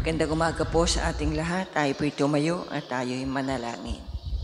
Magandang umaga po sa ating lahat. Tayo po'y tumayo at tayo'y manalangin.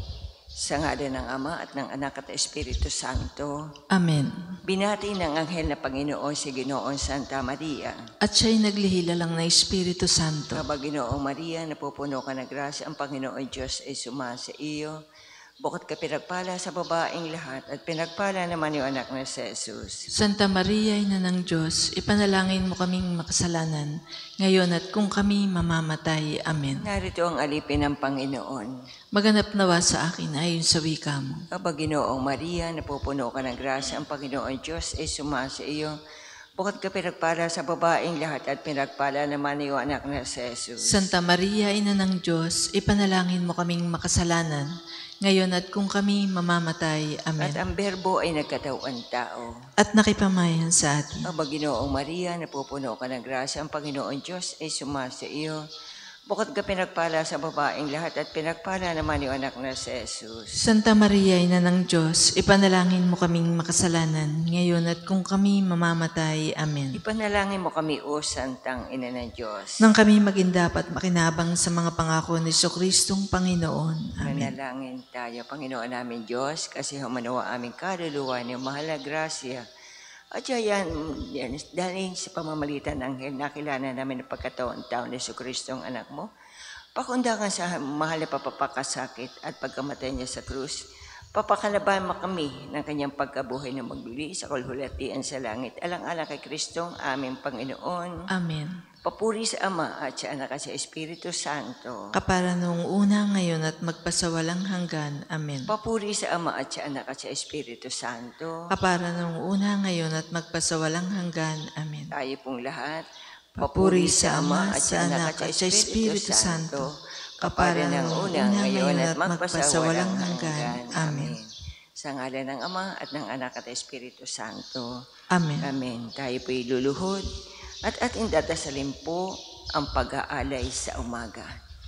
Sa ngalan ng Ama at ng Anak at Espiritu Santo. Amen. Binati ng anghel na Panginoon si Ginoong Santa Maria. At siya'y naglihilalang na Espiritu Santo. Aba Ginoong Maria, napupuno ka ng grasya, ang Panginoon Diyos ay sumasa iyo. Bukod ka pinagpala sa babaeng lahat at pinagpala naman yung anak na si Jesus. Santa Maria, Ina ng Diyos, ipanalangin mo kaming makasalanan, ngayon at kung kami mamamatay. Amen. Narito ang alipin ng Panginoon. Maganap nawa sa akin ayon sa wika mo. Aba Ginoong Maria, napupuno ka ng grasya, ang Panginoon Diyos ay sumasa iyo. Bukod ka pinagpala sa babaeng lahat at pinagpala naman yung anak na si Jesus. Santa Maria, Ina ng Diyos, ipanalangin mo kaming makasalanan, ngayon at kung kami mamamatay. Amen. At ang Berbo ay nagkatawang tao. At nakipamayan sa atin. Aba Ginoong Maria, napupuno ka ng grasya, ang Panginoon Diyos ay sumasa iyo. Bukod ka pinagpala sa babaeng lahat at pinagpala naman yung anak na si Jesus. Santa Maria, Ina ng Diyos, ipanalangin mo kaming makasalanan, ngayon at kung kami mamamatay. Amen. Ipanalangin mo kami, O Santang Ina ng Diyos. Nang kami maging dapat makinabang sa mga pangako ni Jesucristong Panginoon. Amen. Manalangin tayo, Panginoon namin Diyos, kasi humanawa aming kaluluwa ng mahal na grasya. At yan, dahil sa pamamalitan ng anghel, nakilala namin ang pagkataon tao ni Jesucristo ang anak mo. Pakundangan sa mahal na papapakasakit at pagkamatay niya sa krus. Papakalaban mo kami ng kanyang pagkabuhay na magbili sa kalhulatian sa langit. Alang-alang kay Kristong aming Panginoon. Amen. Papuri sa Ama at sa Anak at sa Espiritu Santo. Kapara noong una, ngayon at magpasawalang hanggan. Amen. Papuri sa Ama at sa Anak at sa Espiritu Santo. Kapara noong una, ngayon at magpasawalang hanggan. Amen. Tayo pong lahat. Papuri sa Ama at sa Anak at sa Espiritu Santo. Kapara noong una, ngayon at magpasawalang hanggan. Amen. Sa ngalan ng Ama at ng Anak at Espiritu Santo. Amen. Amen. Tayo po'y luluhod. At ating dadasalin po ang pag-aalay sa umaga.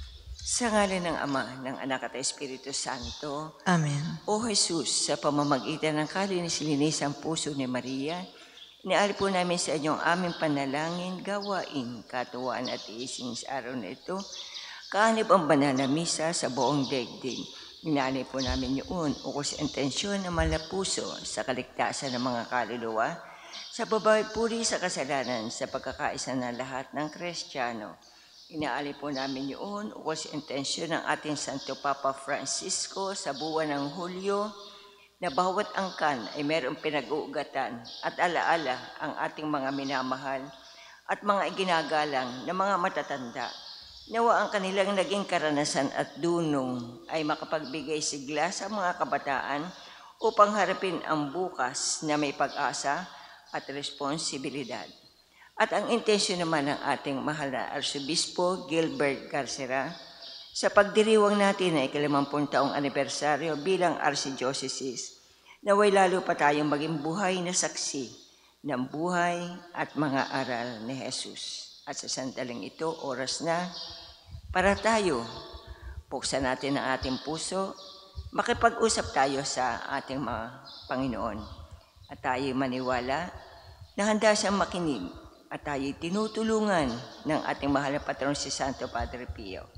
Sa ngalan ng Ama, ng Anak at Espiritu Santo. Amen. O Jesus, sa pamamagitan ng kalinis-linis ang puso ni Maria, inaali po namin sa inyo ang aming panalangin, gawain, katuwaan at iising sa araw na ito. Kaanib ang banal na misa sa buong daigdig. Inaali po namin yun ukol sa intensyon ng malapuso sa kaligtasan ng mga kaluluwa, sa babae puri sa kasalanan sa pagkakaisa ng lahat ng Kristiyano. Inaali po namin yun ukol sa intensyon ng ating Santo Papa Francisco sa buwan ng Hulyo na bawat angkan ay mayroong pinag-uugatan at alaala ang ating mga minamahal at mga iginagalang na mga matatanda. Nawa ang kanilang naging karanasan at dunong ay makapagbigay sigla sa mga kabataan upang harapin ang bukas na may pag-asa at responsibilidad. At ang intensyon naman ng ating mahal na Arsobispo Gilbert Garcera sa pagdiriwang natin na ika-50 taong anibersaryo bilang Archdiocese, naway lalo pa tayong maging buhay na saksi ng buhay at mga aral ni Jesus. At sa sandaling ito, oras na para tayo, buksan natin ang ating puso, makipag-usap tayo sa ating mga Panginoon. At tayo maniwala na handa siyang makinig at tayo tinutulungan ng ating mahal na patron si Santo Padre Pio.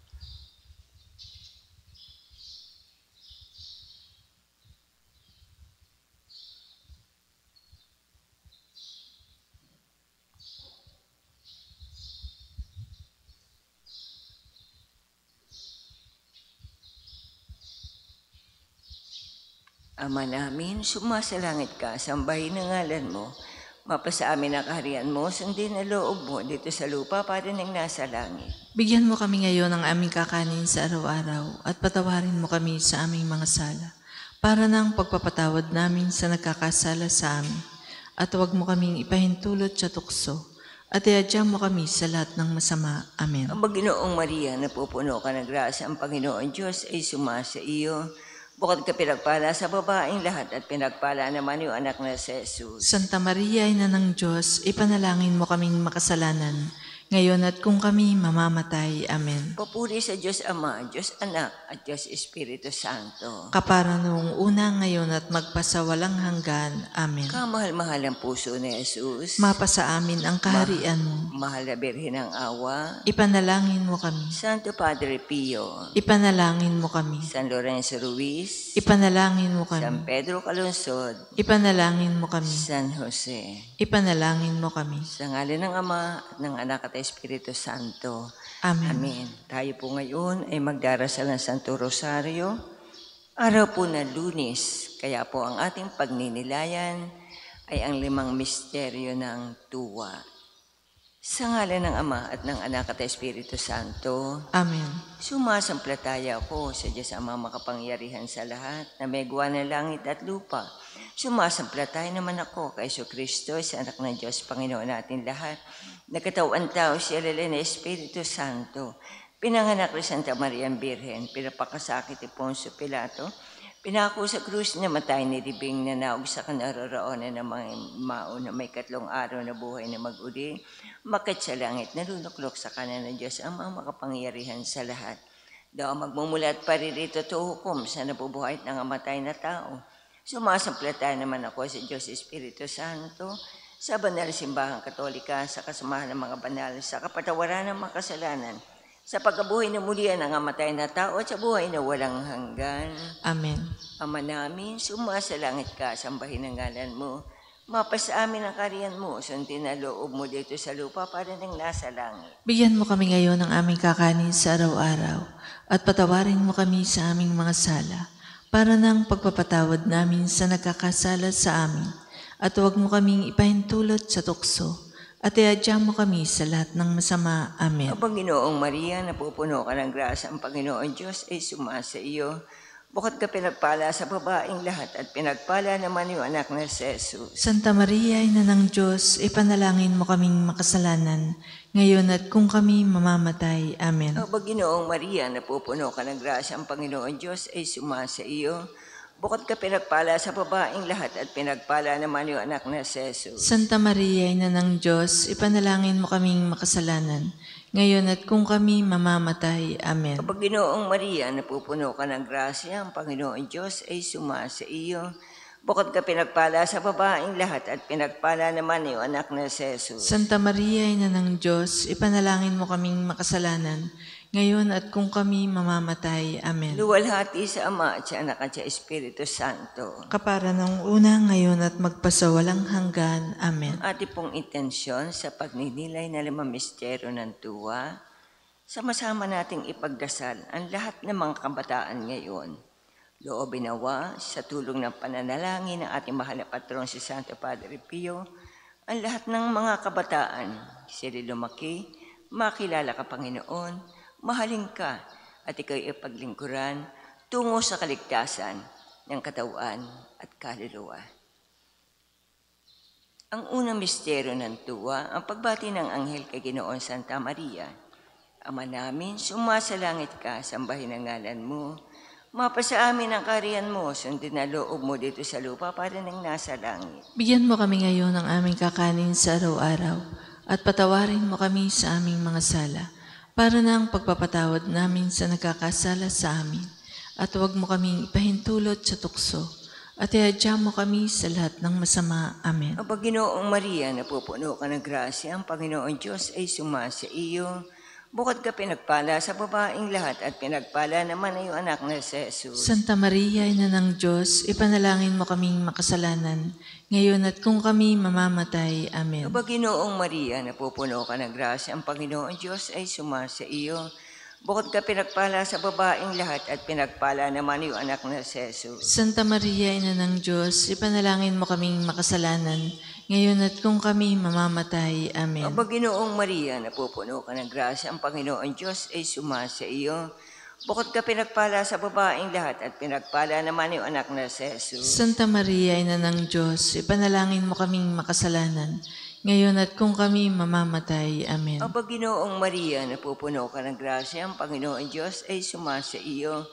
Ama namin, sumasalangit ka, sambahin ang ngalan mo. Mapasa amin ang kaharian mo, sundin ang loob mo dito sa lupa para nang nasa langit. Bigyan mo kami ngayon ng aming kakanin sa araw-araw at patawarin mo kami sa aming mga sala para ng pagpapatawad namin sa nagkakasala sa amin. At huwag mo kaming ipahintulot sa tukso at iadya mo kami sa lahat ng masama. Amen. Ang Ginoong Maria, napupuno ka ng grasya, ang Panginoon Diyos ay sumasa iyo. Bukod ka pinagpala sa babaeng lahat at pinagpala naman yung anak na si Jesus. Santa Maria, Ina ng Diyos, ipanalangin mo kaming makasalanan, ngayon at kung kami mamamatay. Amen. Papuri sa Diyos Ama, Diyos Anak, at Diyos Espiritu Santo. Kapara noong una, ngayon at magpasawalang hanggan. Amen. Kamahal-mahalang puso ni Jesus, Mapasa amin ang kaharian mo. mahal na Birhen ng Awa, Ipanalangin mo kami. Santo Padre Pio, Ipanalangin mo kami. San Lorenzo Ruiz, Ipanalangin mo San kami. Pedro Calungsod, Ipanalangin mo kami. San Jose. Ipanalangin mo kami. Sa ngalan ng Ama at ng Anak at Espiritu Santo. Amen. Amen. Tayo po ngayon ay magdarasal ng Santo Rosario. Araw po na Lunes, kaya po ang ating pagninilayan ay ang 5 misteryo ng tuwa. Sa ngalan ng Ama at ng Anak at Espiritu Santo. Amen. Sumasampalataya ako sa Diyos Ama makapangyarihan sa lahat na may gawa ng langit at lupa. Sumasampalataya naman ako kay Jesucristo, sa Anak ng Diyos, Panginoon natin lahat. Nagkatawang tao siya lalay na Espiritu Santo. Pinanganak ni Santa Maria ang Birhen, pinapakasakit ni Poncio Pilato. Pinako sa krus na matay ni Libing na naog sa kanaroroonan ng mga mao na may 3 araw na buhay na mag-uli. Makit sa langit, nalunuklok sa kanan ng Diyos ang mga makapangyarihan sa lahat. Daw magmumulat pa rin rito to hukom sa nabubuhay at nangamatay na tao. Sumasampalataya naman ako sa Diyos Espiritu Santo, sa banal simbahang katolika, sa kasamahan ng mga banal, sa kapatawaran ng mga kasalanan, sa pagkabuhay na mulian ng amatay na tao at sa buhay na walang hanggan. Amen. Ama namin, sumasalangit ka, sambahin ang ngalan mo. Mapasa amin ang kaharian mo, sundin na loob mo dito sa lupa para nang nasa langit. Bigyan mo kami ngayon ng aming kakanin sa araw-araw at patawarin mo kami sa aming mga sala para ng pagpapatawad namin sa nagkakasala sa amin. At huwag mo kaming ipahintulot sa tukso at iadya mo kami sa lahat ng masama. Amen. O Panginoong Maria, napupuno ka ng grasya, ang Panginoon Diyos ay sumasa iyo. Bukod ka pinagpala sa babaeng lahat at pinagpala naman yung anak na si Jesus. Santa Maria, Ina ng Diyos, ipanalangin mo kaming makasalanan, ngayon at kung kami mamamatay. Amen. O Panginoong Maria, napupuno ka ng grasya, ang Panginoon Diyos ay sumasa iyo. Bukod ka pinagpala sa babaeng lahat at pinagpala naman yung anak na si Jesus. Santa Maria, Ina ng Diyos, ipanalangin mo kaming makasalanan, ngayon at kung kami mamamatay. Amen. O Panginoong Maria, napupuno ka ng grasya, ang Panginoon Diyos ay sumasa iyo. Bukod ka pinagpala sa babaeng lahat at pinagpala naman yung anak na si Jesus. Santa Maria, Ina ng Diyos, ipanalangin mo kaming makasalanan, ngayon at kung kami mamamatay. Amen. Luwalhati sa Ama at sa Anak at sa Espiritu Santo. Kapara ng una, ngayon at magpasawalang hanggan. Amen. Ating pong intensyon sa pagninilay na 5 misteryo ng tuwa, sama-sama nating ipagdasal ang lahat ng mga kabataan ngayon. Loobin nawa sa tulong ng pananalangin ng ating mahal na patron si Santo Padre Pio, ang lahat ng mga kabataan, sila lumaki, makilala ka Panginoon, mahalin ka at ikaw'y ipaglingkuran tungo sa kaligtasan ng katawan at kaluluwa. Ang unang misteryo ng tuwa, ang pagbati ng anghel kay Ginoong Santa Maria. Ama namin, sumasalangit ka, sambahin ang ngalan mo. Mapasa amin ang kaharian mo, sundin na loob mo dito sa lupa para nang nasa langit. Bigyan mo kami ngayon ng aming kakanin sa araw-araw at patawarin mo kami sa aming mga sala para ng pagpapatawad namin sa nagkakasala sa amin. At huwag mo kaming ipahintulot sa tukso at iadya mo kami sa lahat ng masama. Amen. O Panginoong Maria, napupuno ka ng grasya, ang Panginoon Diyos ay sumasa iyo. Bukod ka pinagpala sa babaeng lahat at pinagpala naman ay yung anak na si Jesus. Santa Maria, Ina ng Diyos, ipanalangin mo kaming makasalanan, ngayon at kung kami mamamatay. Amen. O Panginoong Maria, napupuno ka ng grasya, ang Panginoon Diyos ay sumasa iyo. Bukod ka pinagpala sa babaeng lahat at pinagpala naman yung anak na si Jesus. Santa Maria, Ina ng Diyos, ipanalangin mo kaming makasalanan, ngayon at kung kami mamamatay. Amen. O Panginoong Maria, napupuno ka ng grasya, ang Panginoon Diyos ay sumasa iyo. Bukod ka pinagpala sa babaeng lahat at pinagpala naman yung anak na si Jesus. Santa Maria, Ina ng Diyos, ipanalangin mo kaming makasalanan, ngayon at kung kami mamamatay. Amen. O Panginoong Maria, napupuno ka ng grasya, ang Panginoon Diyos ay sumasa iyo.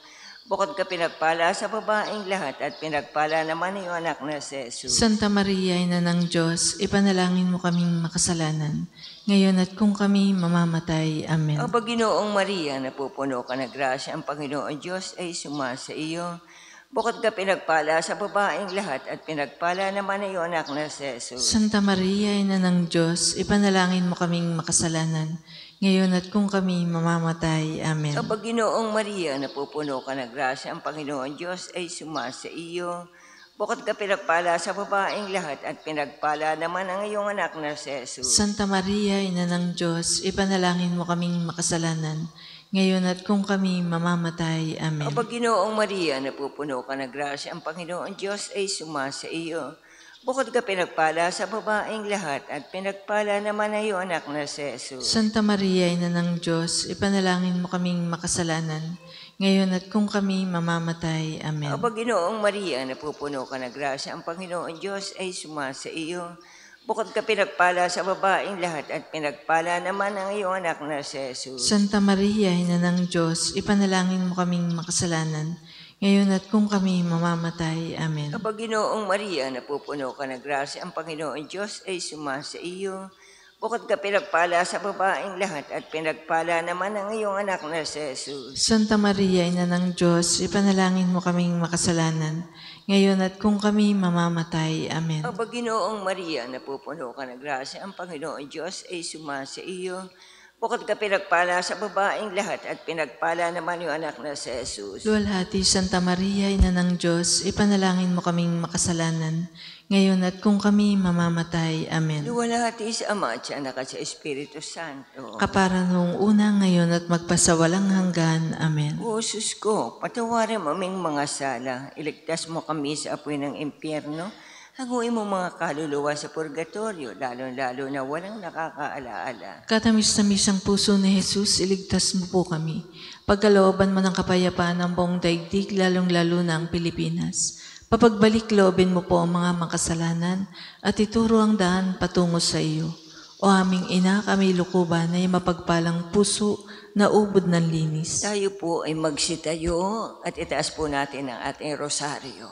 Bukod ka pinagpala sa babaeng lahat at pinagpala naman ang iyong anak na si Jesus. Santa Maria, Ina ng Diyos, ipanalangin mo kaming makasalanan, ngayon at kung kami mamamatay. Amen. Aba, Ginoong Maria, napupuno ka ng grasya, ang Panginoon Diyos ay sumasa iyo. Bukod ka pinagpala sa babaeng lahat at pinagpala naman ang iyong anak na si Jesus. Santa Maria, Ina ng Diyos, ipanalangin mo kaming makasalanan, ngayon at kung kami mamamatay. Amen. Aba, Ginoong Maria, napupuno ka ng grasya, ang Panginoon Diyos ay sumasa iyo. Bukod ka pinagpala sa babaeng lahat at pinagpala naman ang iyong anak na si Jesus. Santa Maria, Ina ng Diyos, ipanalangin mo kaming makasalanan, ngayon at kung kami mamamatay. Amen. Aba, Ginoong Maria, napupuno ka ng grasya, ang Panginoon Diyos ay sumasa iyo. Bukod ka pinagpala sa babaeng lahat at pinagpala naman ang iyong anak na si Jesus. Santa Maria, Ina ng Diyos, ipanalangin mo kaming makasalanan, ngayon at kung kami mamamatay. Amen. Aba, Ginoong Maria, napupuno ka ng grasya, ang Panginoon Diyos ay sumasa iyo. Bukod ka pinagpala sa babaeng lahat at pinagpala naman ang iyong anak na si Jesus. Santa Maria, Ina ng Diyos, ipanalangin mo kaming makasalanan, ngayon at kung kami mamamatay. Amen. Aba, Ginoong Maria, napupuno ka ng grasya, ang Panginoon Diyos ay sumasa iyo. Bukod ka pinagpala sa babaeng lahat at pinagpala naman ang iyong anak na si Jesus. Santa Maria, Ina ng Diyos, ipanalangin mo kaming makasalanan, ngayon at kung kami mamamatay. Amen. Aba, Ginoong Maria, napupuno ka ng grasya, ang Panginoon Diyos ay sumasa iyo. Bukod ka pinagpala sa babaeng lahat at pinagpala naman yung anak na si Jesus. Luwalhati, Santa Maria, Ina ng Diyos, ipanalangin mo kaming makasalanan, ngayon at kung kami mamamatay. Amen. Luwalhati sa Ama at sa Anak at sa Espiritu Santo. Kapara noong una, ngayon at magpasawalang hanggan. Amen. O Sus ko, patawarin mo aming mga sala, iligtas mo kami sa apoy ng impyerno, haguin mo mga kaluluwa sa purgatorio, lalo-lalo na walang nakakaalaala. Katamis-tamis ang puso ni Jesus, iligtas mo po kami. Pagkalooban mo ng kapayapaan ng buong daigdig, lalong-lalo na ang Pilipinas. Papagbalik loobin mo po ang mga makasalanan at ituro ang daan patungo sa iyo. O aming ina, kami lukuban na mapagpalang puso na ubod ng linis. Tayo po ay magsitayo at itaas po natin ang ating rosaryo.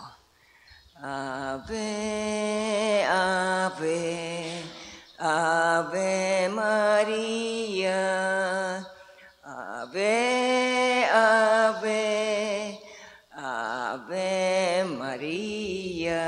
Ave, Ave, Ave Maria, Ave, Ave, Ave Maria.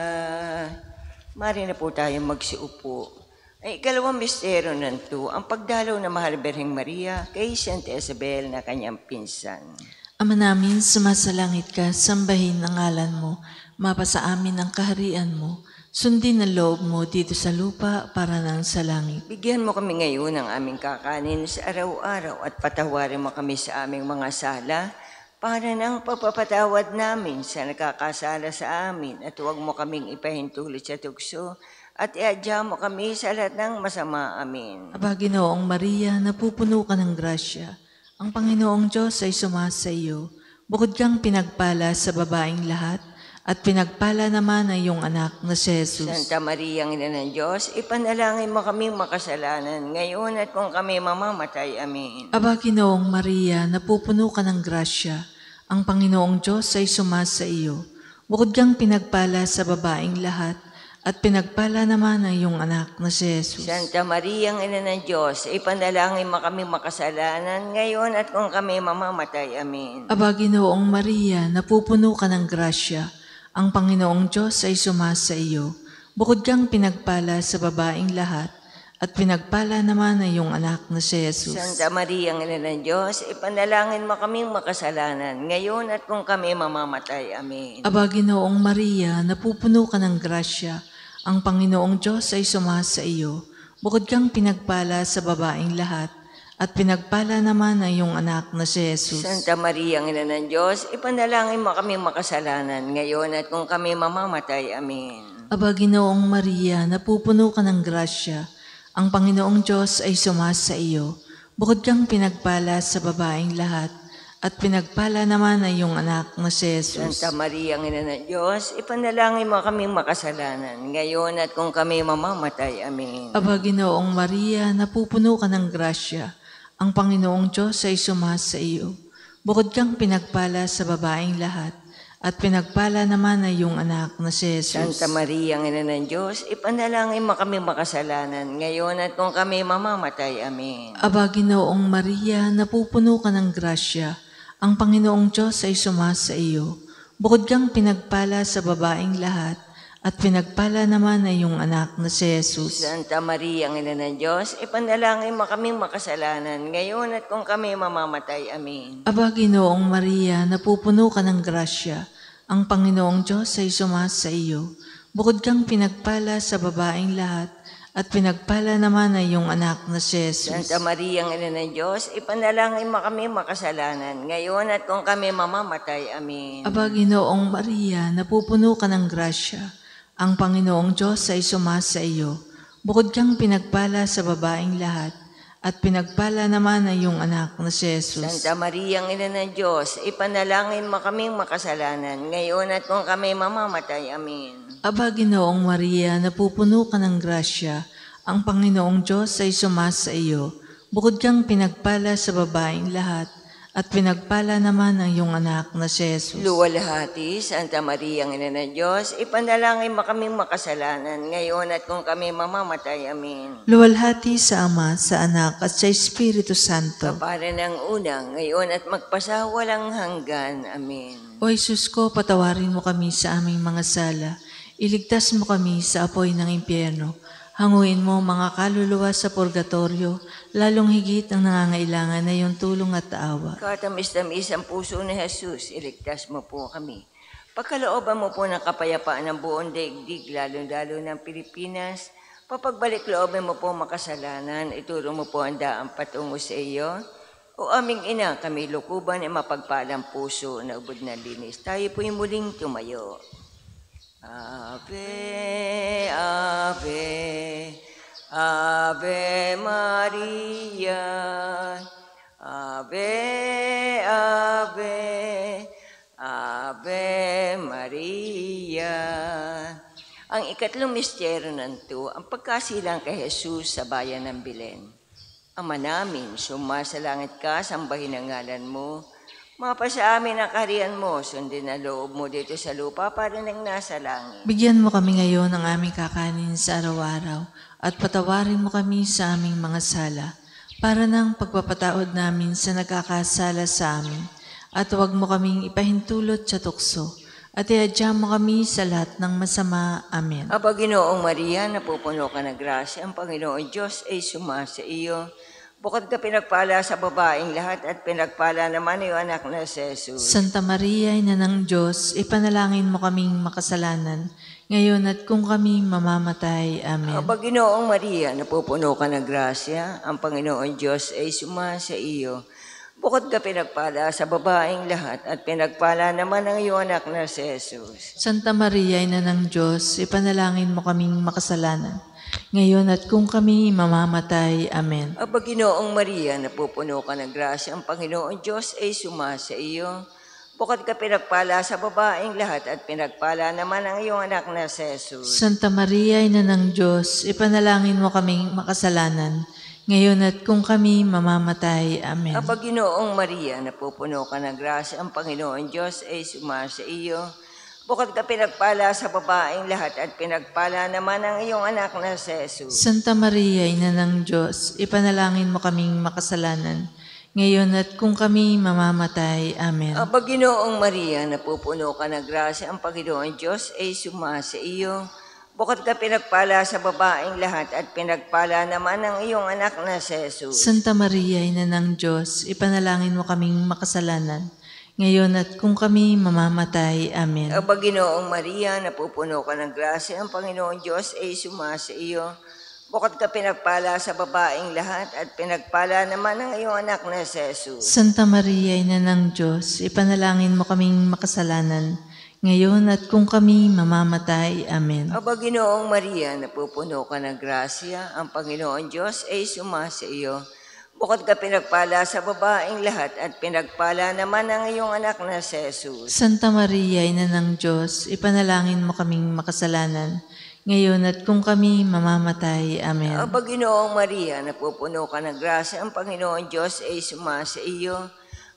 Mari na po tayong magsiupo. Ay ikalawang misteryo nanto, ang pagdalaw na Mahal Birheng Maria kay Santa Isabel na kanyang pinsan. Ama namin, sumasalangit ka, sambahin ang ngalan mo, mapasa amin ang kaharian mo, sundin ang loob mo dito sa lupa para nang sa langit. Bigyan mo kami ngayon ng aming kakanin sa araw-araw at patawarin mo kami sa aming mga sala para nang pagpapatawad namin sa nakakasala sa amin at huwag mo kaming ipahintulot sa tukso at iadya mo kami sa lahat ng masama. Amin. Aba, Ginoong Maria, napupuno ka ng grasya. Ang Panginoong Diyos ay sumasa iyo. Bukod kang pinagpala sa babaeng lahat, at pinagpala naman ang iyong anak na si Jesus. Santa Maria, Ina ng Diyos, ipanalangin mo kaming makasalanan ngayon at kung kami mamamatay. Amen. Aba, Ginoong Maria, napupuno ka ng grasya. Ang Panginoong Diyos ay sumasa iyo. Bukod kang pinagpala sa babaeng lahat, at pinagpala naman ang iyong anak na si Jesus. Santa Maria, Ina ng Diyos, ipanalangin mo kaming makasalanan ngayon at kung kami mamamatay. Amen. Aba, Ginoong Maria, napupuno ka ng grasya. Ang Panginoong Diyos ay sumasa iyo. Bukod kang pinagpala sa babaeng lahat, at pinagpala naman ang iyong anak na si Jesus. Santa Maria, Ina ng Diyos, ipanalangin mo kaming makasalanan ngayon at kung kami mamamatay. Amen. Aba, Ginoong Maria, napupuno ka ng grasya. Ang Panginoong Diyos ay sumasa iyo. Bukod kang pinagpala sa babaeng lahat, at pinagpala naman ang iyong anak na si Jesus. Santa Maria, Ina ng Diyos, ipanalangin mo kaming makasalanan ngayon at kung kami mamamatay. Amen. Aba, Ginoong Maria, napupuno ka ng grasya. Ang Panginoong Diyos ay sumasa iyo. Bukod kang pinagpala sa babaeng lahat, at pinagpala naman ang iyong anak na si Jesus. Santa Maria, Ina ng Diyos, ipanalangin mo kaming makasalanan ngayon at kung kami mamamatay. Amen. Aba, Ginoong Maria, napupuno ka ng grasya. Ang Panginoong Diyos ay sumasa iyo. Bukod kang pinagpala sa babaeng lahat, at pinagpala naman ay iyong anak na si Jesus. Santa Maria, ang ina ng Diyos, ipanalangin mo kami makasalanan, ngayon at kung kami mamamatay. Amen. Aba, Ginoong Maria, napupuno ka ng grasya. Ang Panginoong Diyos ay sumasa iyo. Bukod kang pinagpala sa babaeng lahat, at pinagpala naman ay iyong anak na si Jesus. Santa Maria, ang ina ng Diyos, ipanalangin mo kaming makasalanan, ngayon at kung kami mamamatay. Amen. Aba, Ginoong Maria, napupuno ka ng grasya. Ang Panginoong Diyos ay sumasa iyo. Bukod kang pinagpala sa babaeng lahat, at pinagpala naman ay iyong anak na si Jesus. Santa Maria, ang ina ng Diyos, ipanalangin mo kaming makasalanan, ngayon at kung kami mamamatay. Amen. Aba, Ginoong Maria, napupuno ka ng grasya. Ang Panginoong Diyos ay sumasa iyo. Bukod kang pinagpala sa babaeng lahat, at pinagpala naman ay iyong anak na si Jesus. Santa Maria, ang ina ng Diyos, ipanalangin mo kaming makasalanan, ngayon at kung kami mamamatay. Amen. Aba, Ginoong Maria, napupuno ka ng grasya. Ang Panginoong Diyos ay sumasa iyo. Bukod kang pinagpala sa babaeng lahat, at pinagpala naman ang iyong anak na si Jesus. Luwalhati, Santa Maria, ang ina ng Diyos, ipanalangin mo kaming makasalanan, ngayon at kung kami mamamatay. Amen. Luwalhati sa Ama, sa Anak, at sa Espiritu Santo. Kapara ng unang, ngayon at magpasawalang hanggan. Amen. O Jesus ko, patawarin mo kami sa aming mga sala. Iligtas mo kami sa apoy ng impyerno. Hanguin mo mga kaluluwa sa purgatorio, lalong higit ang nangangailangan na iyong tulong at awa. Katamis-tamis ang puso ni Jesus, iligtas mo po kami. Pagkalooban mo po ng kapayapaan ng buong daigdig, lalo-lalo ng Pilipinas. Papagbalik loobin mo po makasalanan, ituro mo po ang daang patungo sa iyo. O aming ina, kami lukuban ay mapagpalang puso na ubod na linis. Tayo po'y muling tumayo. Ave, Ave, Ave Maria, Ave, Ave, Ave Maria. Ang ikatlong misteryo nanto, ang pagkasilang kay Jesus sa bayan ng Belen. Ama namin, sumasalangit ka, sambahin ang ngalan mo. Mapasa amin ang kaharian mo, sundin ang loob mo dito sa lupa para nang nasa langit. Bigyan mo kami ngayon ng aming kakanin sa araw-araw, at patawarin mo kami sa aming mga sala, para ng pagpapataod namin sa nagkakasala sa amin, at huwag mo kaming ipahintulot sa tukso, at iadya mo kami sa lahat ng masama. Amen. Aba, Ginoong Maria, napupuno ka ng grasya, ang Panginoon Diyos ay sumasa iyo. Bukod ka pinagpala sa babaeng lahat, at pinagpala naman iyong anak na si Jesus. Santa Maria, Ina ng Diyos, ipanalangin mo kaming makasalanan, ngayon at kung kami mamamatay. Amen. Aba, Ginoong Maria, napupuno ka ng grasya, ang Panginoon Diyos ay sumasa iyo. Bukod ka pinagpala sa babaeng lahat, at pinagpala naman ang iyong anak na si Jesus. Santa Maria, Ina ng Diyos, ipanalangin mo kaming makasalanan, ngayon at kung kami mamamatay. Amen. Aba, Ginoong Maria, napupuno ka ng grasya, ang Panginoon Diyos ay sumasa iyo. Bukod ka pinagpala sa babaeng lahat, at pinagpala naman ang iyong anak na si Jesus. Santa Maria, Ina ng Diyos, ipanalangin mo kaming makasalanan, ngayon at kung kami mamamatay. Amen. Aba, Ginoong Maria, napupuno ka ng grasya, ang Panginoon Diyos ay sumasa iyo. Bukod ka pinagpala sa babaeng lahat, at pinagpala naman ang iyong anak na si Jesus. Santa Maria, Ina ng Diyos, ipanalangin mo kaming makasalanan, ngayon at kung kami mamamatay. Amen. Aba, Ginoong Maria, napupuno ka ng grasya, ang Panginoon Diyos ay sumasa iyo. Bukod ka pinagpala sa babaeng lahat, at pinagpala naman ang iyong anak na si Jesus. Santa Maria, Ina ng Diyos, ipanalangin mo kaming makasalanan, ngayon at kung kami mamamatay. Amen. Aba, Ginoong Maria, napupuno ka ng grasya, ang Panginoon Diyos ay sumasa iyo. Bukod ka pinagpala sa babaeng lahat, at pinagpala naman ang iyong anak na si Jesus. Santa Maria, Ina ng Diyos, ipanalangin mo kaming makasalanan, ngayon at kung kami mamamatay. Amen. Aba, Ginoong Maria, napupuno ka ng grasya, ang Panginoon Diyos ay sumasa iyo. Bukod ka pinagpala sa babaeng lahat, at pinagpala naman ang iyong anak na si Jesus. Santa Maria, Ina ng Diyos, ipanalangin mo kaming makasalanan, ngayon at kung kami mamamatay. Amen. Aba, Ginoong Maria, napupuno ka ng grasya, ang Panginoon Diyos ay sumasa iyo.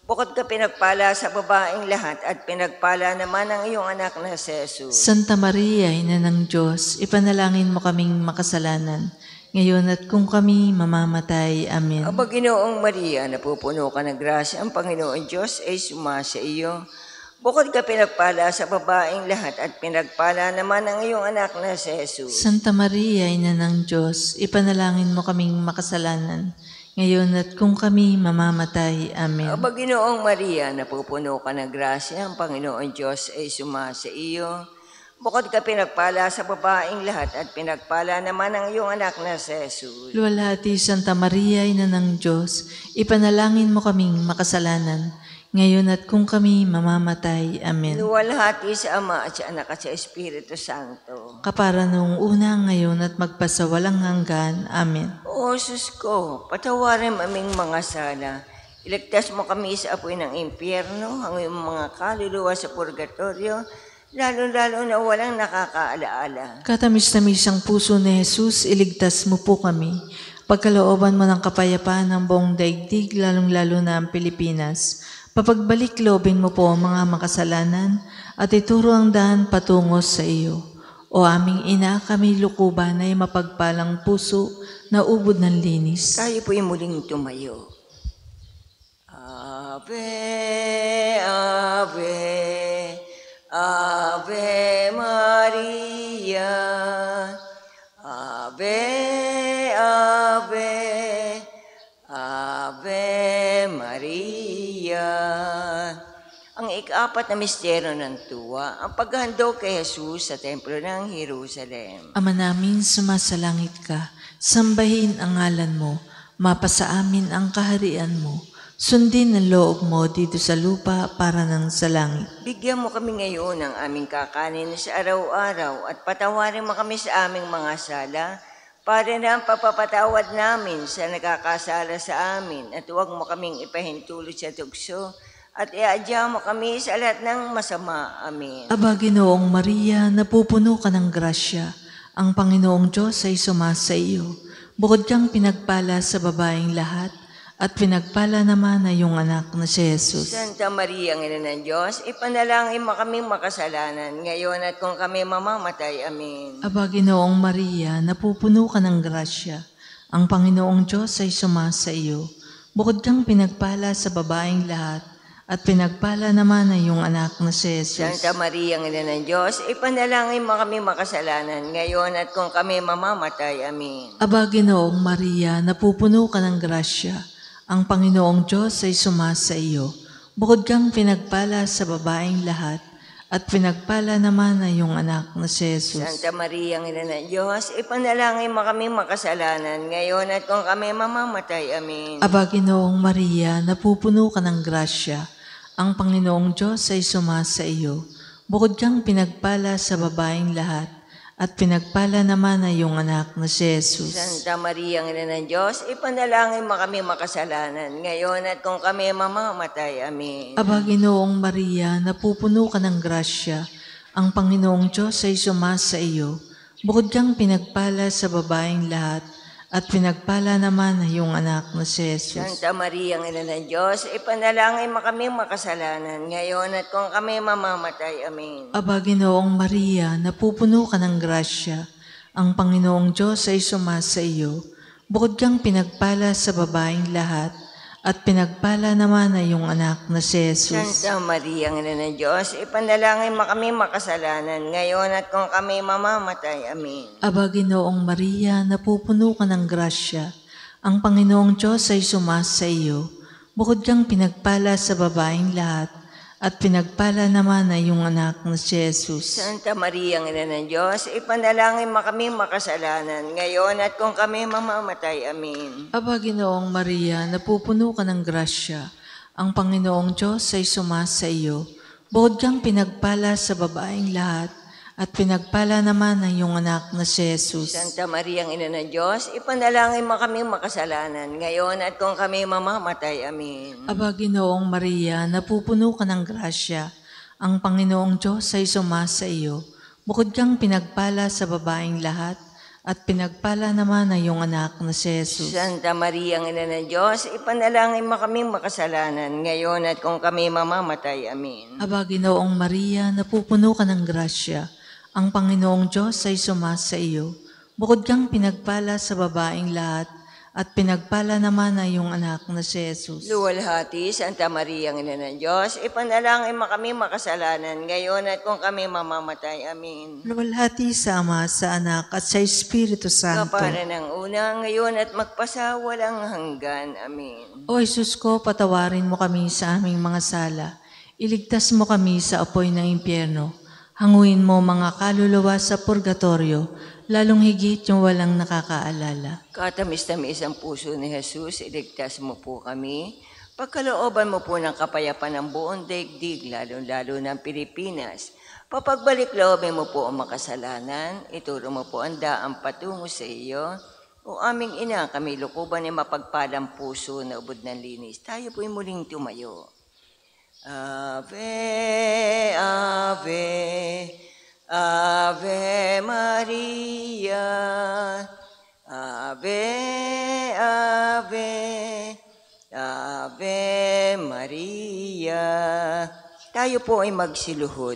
Bukod ka pinagpala sa babaeng lahat at pinagpala naman ang iyong anak na si Jesus. Santa Maria, Ina ng Diyos, ipanalangin mo kaming makasalanan, ngayon at kung kami mamamatay. Amen. Aba, Ginoong Maria, napupuno ka ng grasya, ang Panginoon Diyos ay sumasa iyo. Bukod ka pinagpala sa babaeng lahat at pinagpala naman ang iyong anak na si Jesus. Santa Maria, Ina ng Diyos, ipanalangin mo kaming makasalanan, ngayon at kung kami mamamatay. Amen. Aba, Ginoong Maria, napupuno ka ng grasya, ang Panginoon Diyos ay sumasa iyo. Bukod ka pinagpala sa babaeng lahat at pinagpala naman ang iyong anak na si Jesus. Luwalhati Santa Maria, Ina ng Diyos, ipanalangin mo kaming makasalanan, ngayon at kung kami mamamatay. Amen. Luwalhati sa Ama at sa Anak at sa Espiritu Santo. Kapara noong una, ngayon at magpasawalang hanggan. Amen. O Sus ko, patawarin aming mga sala. Iligtas mo kami sa apoy ng impyerno, ang iyong mga kaluluwa sa purgatorio, lalo-lalo na walang nakakaalaala. Katamis-tamis ang puso ni Jesus, iligtas mo po kami. Pagkalooban mo ng kapayapaan ng buong daigdig, lalong-lalo na ang Pilipinas. Papagbalik loobin mo po ang mga makasalanan at ituro ang daan patungo sa iyo. O aming ina, kami lukuban ay mapagpalang puso na ubod ng linis. Tayo po'y muling tumayo. Ave, Ave, Ave Maria, Ave, Ave, Ave Maria. Ang ika-4 na misteryo ng tuwa, ang paghahandog kay Jesus sa templo ng Jerusalem. Ama namin, sumasalangit ka, sambahin ang ngalan mo, mapasa amin ang kaharian mo, sundin ang loob mo dito sa lupa para ng sa langit. Bigyan mo kami ngayon ng aming kakanin sa araw-araw at patawarin mo kami sa aming mga sala para na ang papapatawad namin sa nakakasala sa amin at huwag mo kaming ipahintulot sa tukso at iadya mo kami sa lahat ng masama. Amen. Aba, Ginoong Maria, napupuno ka ng grasya. Ang Panginoong Diyos ay sumasa iyo. Bukod kang pinagpala sa babaeng lahat, at pinagpala naman na iyong anak na si Jesus. Santa Maria, ang Ina ng Diyos, ipanalangin mo kaming makasalanan, ngayon at kung kami mamamatay. Amen. Aba, Ginoong Maria, napupuno ka ng grasya. Ang Panginoong Diyos ay sumasa iyo. Bukod kang pinagpala sa babaeng lahat, at pinagpala naman na iyong anak na si Jesus. Santa Maria, ang Ina ng Diyos, ipanalangin mo kami makasalanan, ngayon at kung kami mamamatay. Amen. Aba, Ginoong Maria, napupuno ka ng grasya. Ang Panginoong Diyos ay sumasa iyo. Bukod kang pinagpala sa babaeng lahat, at pinagpala naman na iyong anak na si Jesus. Santa Maria, ang Ina ng Diyos, ipanalangin mo kami makasalanan, ngayon at kung kami mamamatay. Amen. Aba, Ginoong Maria, napupuno ka ng grasya. Ang Panginoong Diyos ay sumasa iyo. Bukod kang pinagpala sa babaeng lahat, at pinagpala naman na iyong anak na si Jesus. Santa Maria, ang Ina ng Diyos, ipanalangin mo kami makasalanan, ngayon at kung kami mamamatay. Amen. Aba, Ginoong Maria, napupuno ka ng grasya. Ang Panginoong Diyos ay sumasa iyo. Bukod kang pinagpala sa babaeng lahat, at pinagpala naman na iyong anak na si Jesus. Santa Maria, ang Ina ng Diyos, ipanalangin mo kami makasalanan, ngayon at kung kami mamamatay. Amen. Aba, Ginoong Maria, napupuno ka ng grasya. Ang Panginoong Diyos ay sumasa iyo. Bukod kang pinagpala sa babaeng lahat, at pinagpala naman na iyong anak na si Jesus. Santa Maria, ang Ina ng Diyos, ipanalangin mo kami makasalanan, ngayon at kung kami mamamatay. Amen. Aba, Ginoong Maria, napupuno ka ng grasya. Ang Panginoong Diyos ay sumasa iyo. Bukod kang pinagpala sa babaeng lahat, at pinagpala naman na iyong anak na si Jesus. Santa Maria, ang Ina ng Diyos, ipanalangin mo kami makasalanan, ngayon at kung kami mamamatay. Amen. Aba, Ginoong Maria, napupuno ka ng grasya. Ang Panginoong Diyos ay sumasa iyo. Bukod kang pinagpala sa babaeng lahat, at pinagpala naman ang iyong anak na si Jesus. Santa Maria, ang Ina ng Diyos, ipanalangin mo kami makasalanan, ngayon at kung kami mamamatay. Amen. Aba, Ginoong Maria, napupuno ka ng grasya. Ang Panginoong Diyos ay sumasa iyo. Bukod kang pinagpala sa babaeng lahat, at pinagpala naman ang iyong anak na si Jesus. Santa Maria, ang Ina ng Diyos, ipanalangin mo kaming makasalanan, ngayon at kung kami mamamatay. Amen. Aba, Ginoong Maria, napupuno ka ng grasya. Ang Panginoong Diyos ay sumasa iyo. Bukod kang pinagpala sa babaeng lahat, at pinagpala naman ang iyong anak na si Jesus. Luwalhati, Santa Maria, ang Ina ng Diyos, ipanalangin mo kaming makasalanan, ngayon at kung kami mamamatay. Amen. Luwalhati sa Ama, sa Anak, at sa Espiritu Santo. Kapara ng una, ngayon at magpasawalang hanggan. Amen. O Jesus ko, patawarin mo kami sa aming mga sala. Iligtas mo kami sa apoy ng impyerno. Hanguin mo mga kaluluwa sa purgatorio, lalong higit yung walang nakakaalala. Katamis-tamis ang puso ni Jesus, iligtas mo po kami. Pagkalooban mo po ng kapayapaan ng buong daigdig, lalo-lalo ng Pilipinas. Papagbalik loobin mo po ang makasalanan, ituro mo po ang daang patungo sa iyo. O aming ina, kami lukuban ni mapagpalang puso na ubod ng linis. Tayo po'y muling tumayo. Ave, Ave, Ave Maria, Ave, Ave, Ave Maria. Tayo po ay magsiluhod.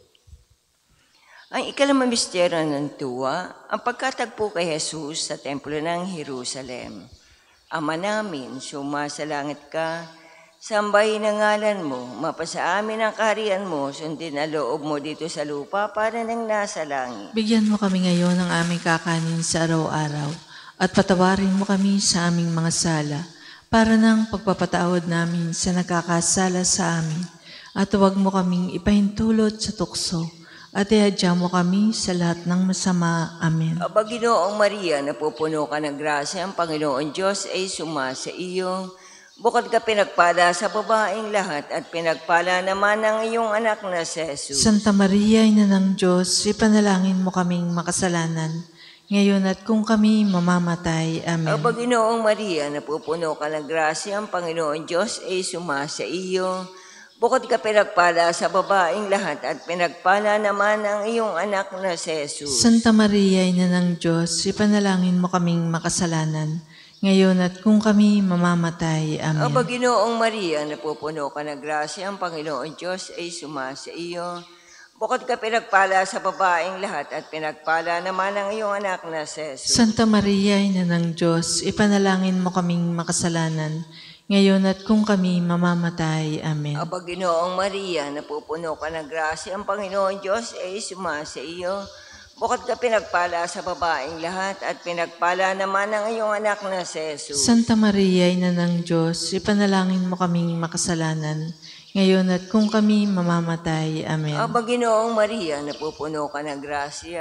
Ang ikalimang mistero ng tuwa, ang pagkatagpo kay Jesus sa templo ng Jerusalem. Ama namin, sumasalangit ka, sambahin ang ngalan mo, mapasa amin ang kaharian mo, sundin ang loob mo dito sa lupa para nang nasa langit. Bigyan mo kami ngayon ng aming kakanin sa araw-araw, at patawarin mo kami sa aming mga sala, para nang pagpapatawad namin sa nakakasala sa amin, at huwag mo kaming ipahintulot sa tukso, at ihadya mo kami sa lahat ng masama. Amen. Aba, Ginoong Maria, napupuno ka ng grasya, ang Panginoon Diyos ay sumasa iyo. Bukod ka pinagpala sa babaeng lahat at pinagpala naman ang iyong anak na si Jesus. Santa Maria, Ina ng Diyos, ipanalangin mo kaming makasalanan, ngayon at kung kami mamamatay. Amen. Aba, Ginoong Maria, napupuno ka ng grasya, ang Panginoon Diyos ay sumasa iyo. Bukod ka pinagpala sa babaeng lahat at pinagpala naman ang iyong anak na si Jesus. Santa Maria, Ina ng Diyos, ipanalangin mo kaming makasalanan, ngayon at kung kami mamamatay. Amen. Aba, Ginoong Maria, napupuno ka ng grasya, ang Panginoon Diyos ay sumasa iyo. Bukod ka pinagpala sa babaeng lahat at pinagpala naman ang iyong anak na si Jesus. Santa Maria, Ina ng Diyos, ipanalangin mo kaming makasalanan, ngayon at kung kami mamamatay. Amen. Aba, Ginoong Maria, napupuno ka ng grasya, ang Panginoon Diyos ay sumasa iyo. Bukod ka pinagpala sa babaeng lahat at pinagpala naman ang iyong anak na si Jesus. Santa Maria, Ina ng Diyos, ipanalangin mo kaming makasalanan, ngayon at kung kami mamamatay. Amen. Aba, Ginoong Maria, napupuno ka ng grasya,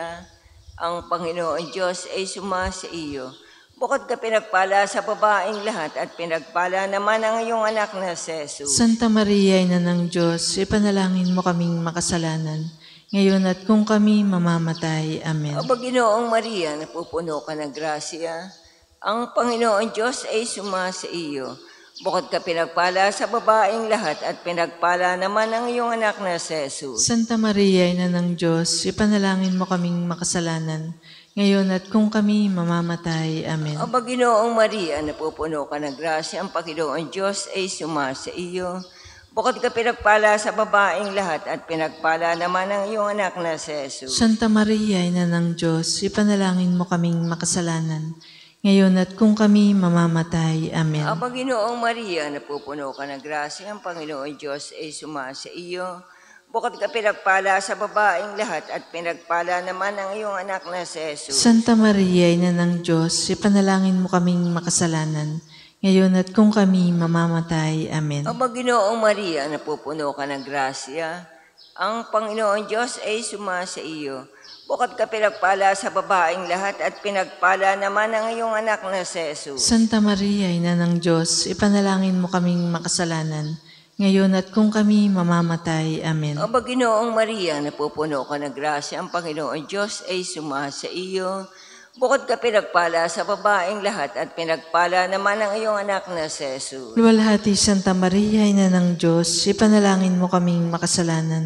ang Panginoon Diyos ay sumasa iyo. Bukod ka pinagpala sa babaeng lahat at pinagpala naman ang iyong anak na si Jesus. Santa Maria, Ina ng Diyos, ipanalangin mo kaming makasalanan, ngayon at kung kami mamamatay. Amen. Aba, Ginoong Maria, napupuno ka ng grasya, ang Panginoon Diyos ay sumasa iyo. Bukod ka pinagpala sa babaeng lahat at pinagpala naman ang iyong anak na si Jesus. Santa Maria, Ina ng Diyos, ipanalangin mo kaming makasalanan, ngayon at kung kami mamamatay. Amen. Aba, Ginoong Maria, napupuno ka ng grasya, ang Panginoon Diyos ay sumasa iyo. Bukod ka pinagpala sa babaeng lahat at pinagpala naman ang iyong anak na si Jesus. Santa Maria, Ina ng Diyos, ipanalangin mo kaming makasalanan, ngayon at kung kami mamamatay. Amen. Aba, Ginoong Maria, napupuno ka ng grasya, ang Panginoon Diyos ay sumasa iyo. Bukod ka pinagpala sa babaeng lahat at pinagpala naman ang iyong anak na si Jesus. Santa Maria, Ina ng Diyos, ipanalangin mo kaming makasalanan, ngayon at kung kami mamamatay. Amen. Aba, Ginoong Maria, napupuno ka ng grasya, ang Panginoon Diyos ay sumasa iyo. Bukod ka pinagpala sa babaeng lahat at pinagpala naman ang iyong anak na si Jesus. Santa Maria, Ina ng Diyos, ipanalangin mo kaming makasalanan, ngayon at kung kami mamamatay. Amen. Aba, Ginoong Maria, napupuno ka ng grasya, ang Panginoon Diyos ay sumasa iyo. Bukod ka pinagpala sa babaeng lahat at pinagpala naman ang iyong anak na si Jesus. Luwalhati Santa Maria, Ina ng Diyos, ipanalangin mo kaming makasalanan,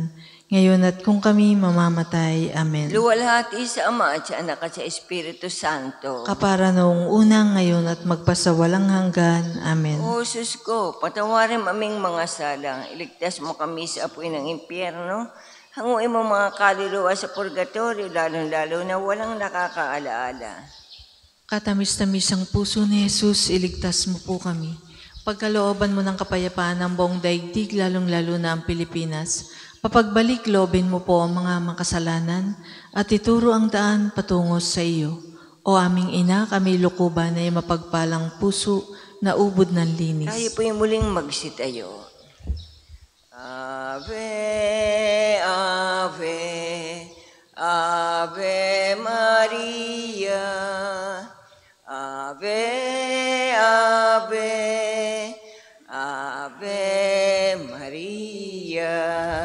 ngayon at kung kami mamamatay. Amen. Luwalhati sa Ama at sa Anak at sa Espiritu Santo. Kapara noong unang, ngayon at magpasawalang hanggan. Amen. O Sus ko, patawarin aming mga salang, iligtas mo kami sa apoy ng impyerno, hanguin mo mga kaluluwa sa purgatorio, lalong-lalo na walang nakakaalaala. Katamis-tamis ang puso ni Jesus, iligtas mo po kami. Pagkalooban mo ng kapayapaan ng buong daigdig, lalong-lalo na ang Pilipinas, papagbalik loobin mo po ang mga makasalanan at ituro ang daan patungo sa iyo. O aming ina, kami lukuban ay mapagpalang puso na ubod ng linis. Tayo po yung muling magsitayo. Ave, Ave, Ave Maria, Ave, Ave, Ave Maria.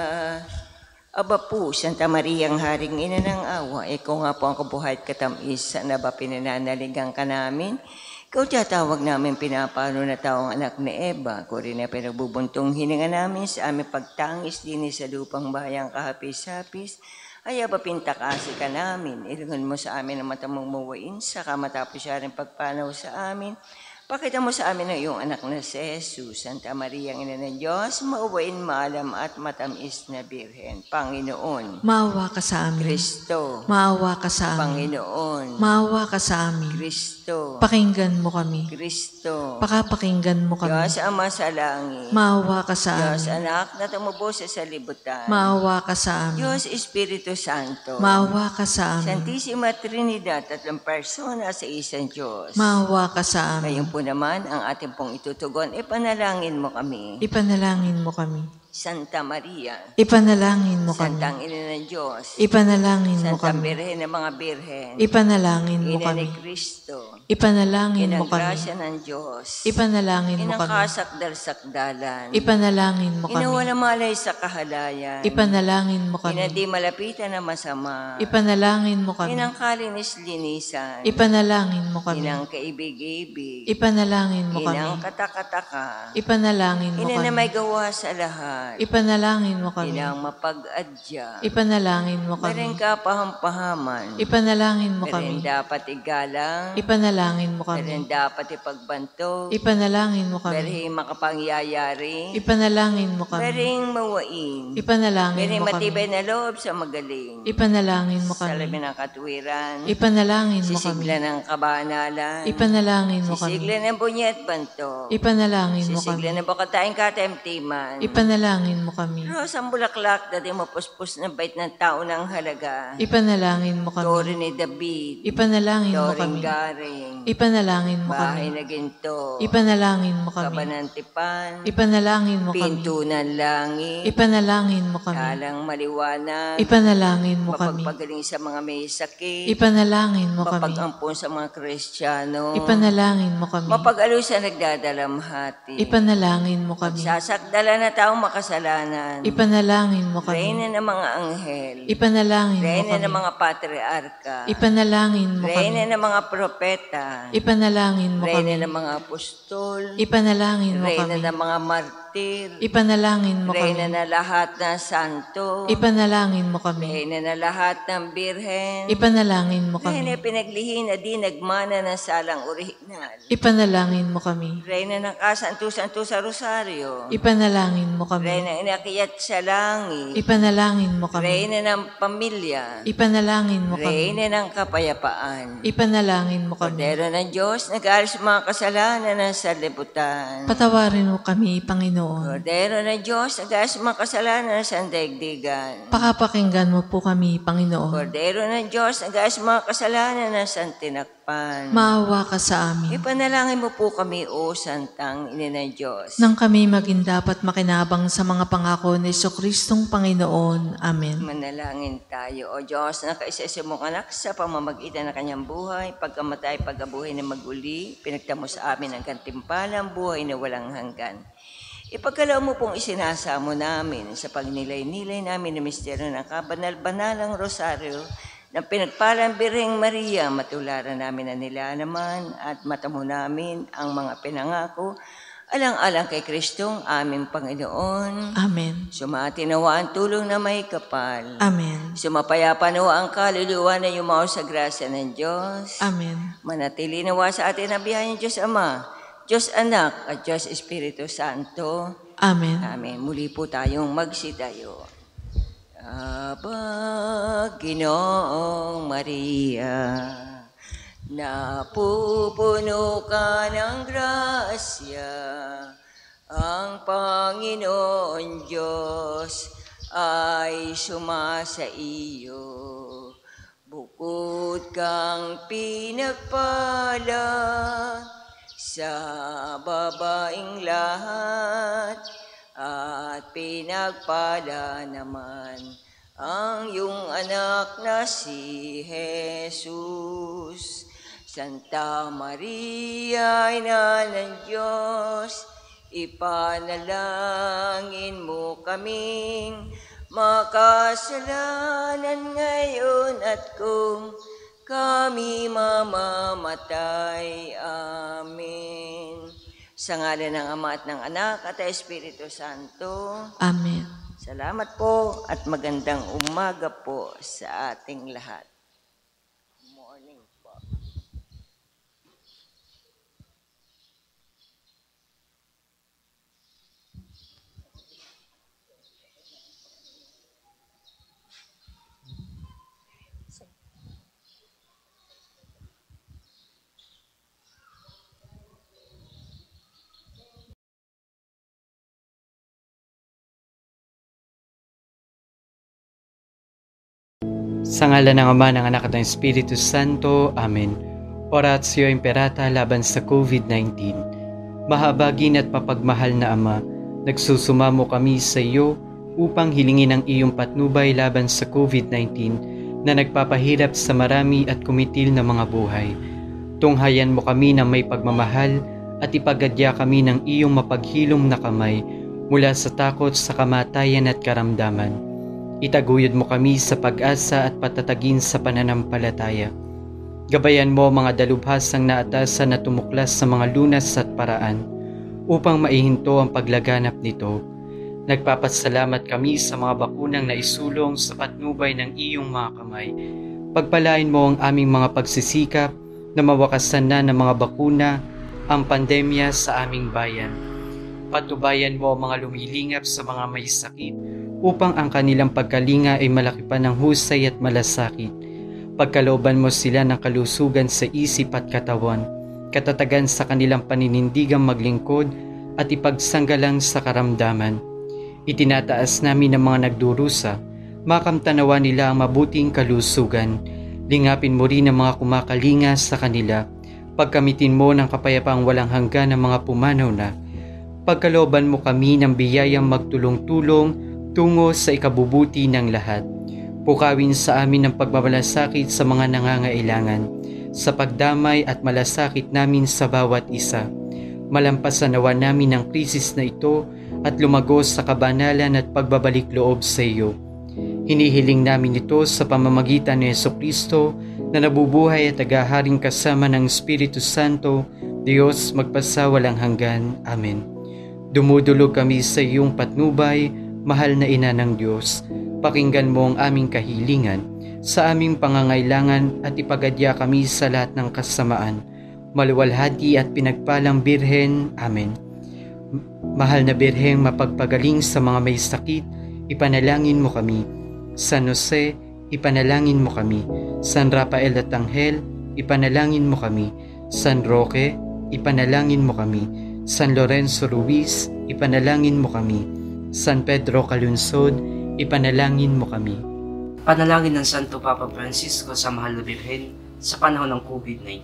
Aba po, Santa Maria, ang Haring Ina ng Awa, ikaw nga po ang kabuhay at katamis, sana ba pinananaligan ka namin? Ikaw tatawag namin pinapano na taong anak ni Eva, ko rin na pinagbubuntong hininga namin sa aming pagtangis din sa lupang bayang kahapis-hapis, ay aba pintakasi ka namin, ilungan mo sa amin ang matamong muwain, saka matapos siya rin pagpanaw sa amin. Pakita mo sa amin ang iyong anak na si Jesus, Santa Maria, ang Ina ng Diyos, mauwain, maalam at matamis na Birhen. Panginoon, Maawa ka sa amin. Kristo, Maawa ka sa amin. Panginoon, Maawa ka sa amin. Kristo, Pakinggan mo kami. Kristo, Pakapakinggan mo kami. Diyos Ama sa langit, Maawa ka sa Diyos amin. Anak na tumubo sa salibutan, Maawa ka sa amin. Diyos Espiritu Santo, Maawa ka sa amin. Santissima Trinidad, tatlong persona sa isang Diyos. Maawa ka sa amin. Ngayon po naman, ang ating pong itutugon, ipanalangin mo kami. Ipanalangin mo kami. Santa Maria, Ipanalangin mo kami. Santang Ina ng Diyos, Ipanalangin mo Santang kami. Birhen ng mga Birhen, Ipanalangin mo Ina kami. ni Kristo, Ipanalangin Inang mo kami. grasya ng Diyos, Ipanalangin mo Inang kami. kasakdal-sakdalan, Ipanalangin mo Ina kami. walang malay sa kahalayan, Ipanalangin mo Ina kami. di malapitan na masama, Ipanalangin mo kami. Inang kalinis-linisan, Ipanalangin mo kami. Inang kaibig-ibig, Ipanalangin mo kami. Inang katakataka, Ipanalangin mo Ina na kami. may gawa sa lahat, Ipanalangin mo kami. Inang mapag-adya, Ipanalangin mo Meron kami. ka pahampahaman, Ipanalangin mo Meron kami. dapat igalang, Ipanalangin mo Meron kami. dapat ipagbanto, Ipanalangin mo kami. Meron makapangyayari, Ipanalangin mo kami. Meron mawain, Ipanalangin Meron mo matibay kami. na loob sa magaling, Ipanalangin mo sa labi kami. ng katwiran, Ipanalangin mo kami. sisigla ng kabanalan, Ipanalangin mo kami. sisigla ng bunyat banto, Ipanalangin mo sisigla kami. ng bakataing katemtiman, Ipanalangin mo kami. Rose ang bulaklak, dati mapuspos ng bait ng tao ng halaga, Ipanalangin mo Dori kami. ni David, Ipanalangin mo Doring kami. garing, Ipanalangin mo Bahay kami. na ginto, Ipanalangin mo kami. Kabanantipan, Ipanalangin mo kami. Pinto ng langit, Ipanalangin mo kami. Talang maliwanag, Ipanalangin mo kami. mapagpagaling sa mga may sakit, Ipanalangin mo kami. mapag-ampon sa mga Kristiyano, Ipanalangin mo kami. mapag-alo sa nagdadalamhati, Ipanalangin mo kami. sasakdala na taong makasalanan, Ipanalangin mo kami. Reyna ng mga anghel, Ipanalangin mo Reyna ng kami. mga patriarka, Ipanalangin mo Reyna kami. ng mga propeta, Ipanalangin mo Reyna kami. ng mga apostol, Ipanalangin mo Reyna kami. ng mga martir, Ipanalangin mo Reyna kami. na lahat ng santo, Ipanalangin mo kami. Reyna na lahat ng birhen, Ipanalangin mo Reyna kami. pinaglihin na di nagmana ng salang orihinal, Ipanalangin mo kami. Reyna ng kasanto-santo sa rosaryo, Ipanalangin mo kami. Reyna inakyat sa langit, Ipanalangin mo kami. Reyna ng pamilya, Ipanalangin mo kami. Reyna ng kapayapaan, Ipanalangin mo kami. Kordero ng Diyos, nag-aalis mga kasalanan ng salibutan. Patawarin mo kami, Panginoon. Kordero ng Diyos, nag-aalis mga kasalanan sa daigdigan. Pakapakinggan mo po kami, Panginoon. Kordero ng Diyos, nag-aalis mga kasalanan sa tinakpan. Maawa ka sa amin. Ipanalangin mo po kami, O Santang Ina ng Diyos. Nang kami maging dapat makinabang sa mga pangako ni Jesucristong Panginoon. Amen. Manalangin tayo, O Diyos, na kaisa sa mong anak sa pamamagitan ng kanyang buhay, pagkamatay, pagkabuhay na maguli, pinagtamo sa amin ang gantimpalang buhay na walang hanggan. Ipagkaloob mo pong isinasamo namin sa pagnilay-nilay namin ng misteryo ng kabanal-banalang rosaryo ng pinagpalang Birheng Maria, matularan namin na nila naman at matamo namin ang mga pinangako Alang-alang kay Kristong aming Panginoon. Amen. Sumati nawa ang tulong na may kapal. Amen. Sumapayapa nawa ang kaluluwa na yumao sa grasya ng Diyos. Amen. Manatili nawa sa atin ang biyayang Diyos Ama, Diyos Anak at Diyos Espiritu Santo. Amen. Amen. Muli po tayong magsitayo. Ginoong Maria, napupuno ka ng grasya, ang Panginoon Diyos ay sumasa iyo. Bukod kang pinagpala sa babaing lahat, at pinagpala naman ang iyong anak na si Jesus. Santa Maria, Ina ng Diyos, ipanalangin mo kaming makasalanan ngayon at kung kami mamamatay. Amen. Sa ngalan ng Ama at ng Anak at ng Espiritu Santo. Amen. Salamat po at magandang umaga po sa ating lahat. Morning po. Sa ngalan ng Ama, ng Anak at ng Espiritu Santo. Amen. Oratio Imperata laban sa COVID-19. Mahabagin at mapagmahal na Ama, nagsusumamo kami sa iyo upang hilingin ang iyong patnubay laban sa COVID-19 na nagpapahirap sa marami at kumitil na mga buhay. Tunghayan mo kami ng may pagmamahal at ipagadya kami ng iyong mapaghilom na kamay mula sa takot sa kamatayan at karamdaman. Itaguyod mo kami sa pag-asa at patatagin sa pananampalataya. Gabayan mo mga dalubhasang naatasan na tumuklas sa mga lunas at paraan upang maihinto ang paglaganap nito. Nagpapasalamat kami sa mga bakunang naisulong sa patnubay ng iyong mga kamay. Pagpalain mo ang aming mga pagsisikap na mawakasan na ng mga bakuna ang pandemya sa aming bayan. Patubayan mo ang mga lumilingap sa mga may sakit upang ang kanilang pagkalinga ay malaki pa ng husay at malasakit. Pagkalooban mo sila ng kalusugan sa isip at katawan, katatagan sa kanilang paninindigang maglingkod at ipagsanggalang sa karamdaman. Itinataas namin ang mga nagdurusa, makamtanawa nila ang mabuting kalusugan. Lingapin mo rin ang mga kumakalinga sa kanila. Pagkamitin mo ng kapayapaang walang hanggan ng mga pumanaw na. Pagkalooban mo kami ng biyayang magtulong-tulong tungo sa ikabubuti ng lahat. Pukawin sa amin ang pagmamalasakit sa mga nangangailangan, sa pagdamay at malasakit namin sa bawat isa. Malampasan nawa namin ang krisis na ito at lumagos sa kabanalan at pagbabalik loob sa iyo. Hinihiling namin ito sa pamamagitan ni Jesucristo na nabubuhay at naghaharing kasama ng Espiritu Santo, Diyos magpasawalang hanggan. Amen. Dumudulog kami sa iyong patnubay, mahal na Ina ng Diyos. Pakinggan mo ang aming kahilingan sa aming pangangailangan at ipagadya kami sa lahat ng kasamaan. Maluwalhati at pinagpalang Birhen. Amen. Mahal na Birheng mapagpagaling sa mga may sakit, ipanalangin mo kami. San Jose, ipanalangin mo kami. San Rafael at Anghel, ipanalangin mo kami. San Roque, ipanalangin mo kami. San Lorenzo Ruiz, ipanalangin mo kami. San Pedro Calunsod, ipanalangin mo kami. Panalangin ng Santo Papa Francisco sa Mahal na Birhen sa panahon ng COVID-19.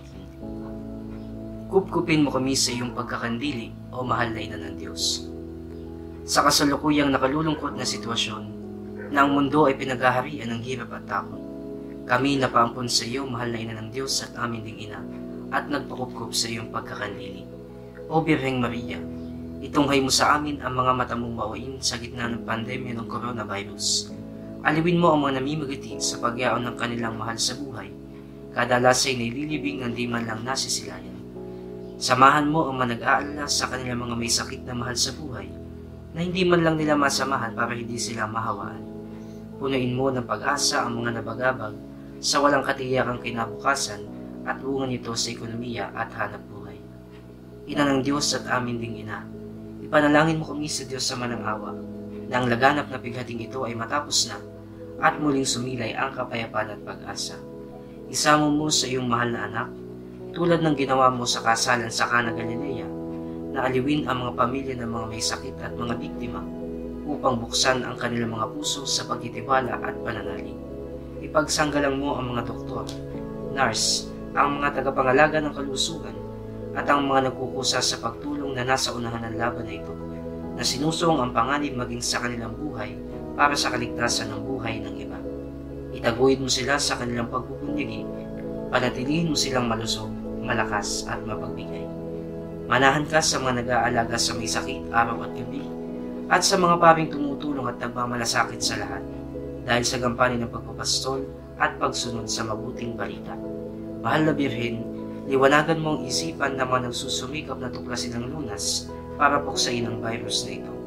Kupkupin mo kami sa iyong pagkakandili, o Mahal na Ina ng Diyos. Sa kasalukuyang nakalulungkot na sitwasyon, na ang mundo ay pinaghaharian ng hirap at takot, kami napaampon sa iyo, Mahal na Ina ng Diyos at amin ding Ina, at nagpakupkup sa iyong pagkakandili. O Birheng Maria, itunghay mo sa amin ang mga mata mong mawain sa gitna ng pandemya ng coronavirus. Aliwin mo ang mga namimigati sa pagyaon ng kanilang mahal sa buhay, kadalasay na ililibing ng di man lang nasisilayan. Samahan mo ang mga nag-aalala sa kanilang mga may sakit na mahal sa buhay, na hindi man lang nila masamahan para hindi sila mahawaan. Punuin mo ng pag-asa ang mga nabagabag sa walang katiyakang kinabukasan at bungan nito sa ekonomiya at hanap buhay. Ina ng Diyos at amin ding Ina, ipanalangin mo kami sa Diyos sa manang awa, na ang laganap na pighating ito ay matapos na at muling sumilay ang kapayapaan at pag-asa. Isama mo sa iyong mahal na anak, tulad ng ginawa mo sa kasalan sa Cana Galilea, na aliwin ang mga pamilya ng mga may sakit at mga biktima upang buksan ang kanilang mga puso sa pagtitiwala at pananalig. Ipagsanggalang mo ang mga doktor, nurse, ang mga tagapangalaga ng kalusugan at ang mga nagkukusa sa pagtulong na nasa unahan ng laban na ito, na sinusong ang panganib maging sa kanilang buhay para sa kaligtasan ng buhay ng iba. Itaguyod mo sila sa kanilang pagpupunyagi, panatilihin mo silang malusog, malakas at mapagbigay. Manahan ka sa mga nag-aalaga sa may sakit araw at gabi, at sa mga paring tumutulong at nagmamalasakit sa lahat, dahil sa gampanin ng pagpapastol at pagsunod sa mabuting balita. Mahal na Birhen, liwanagan mo ang isipan ng mga nagsusumikap na tuklasin ng lunas para puksain ang virus na ito.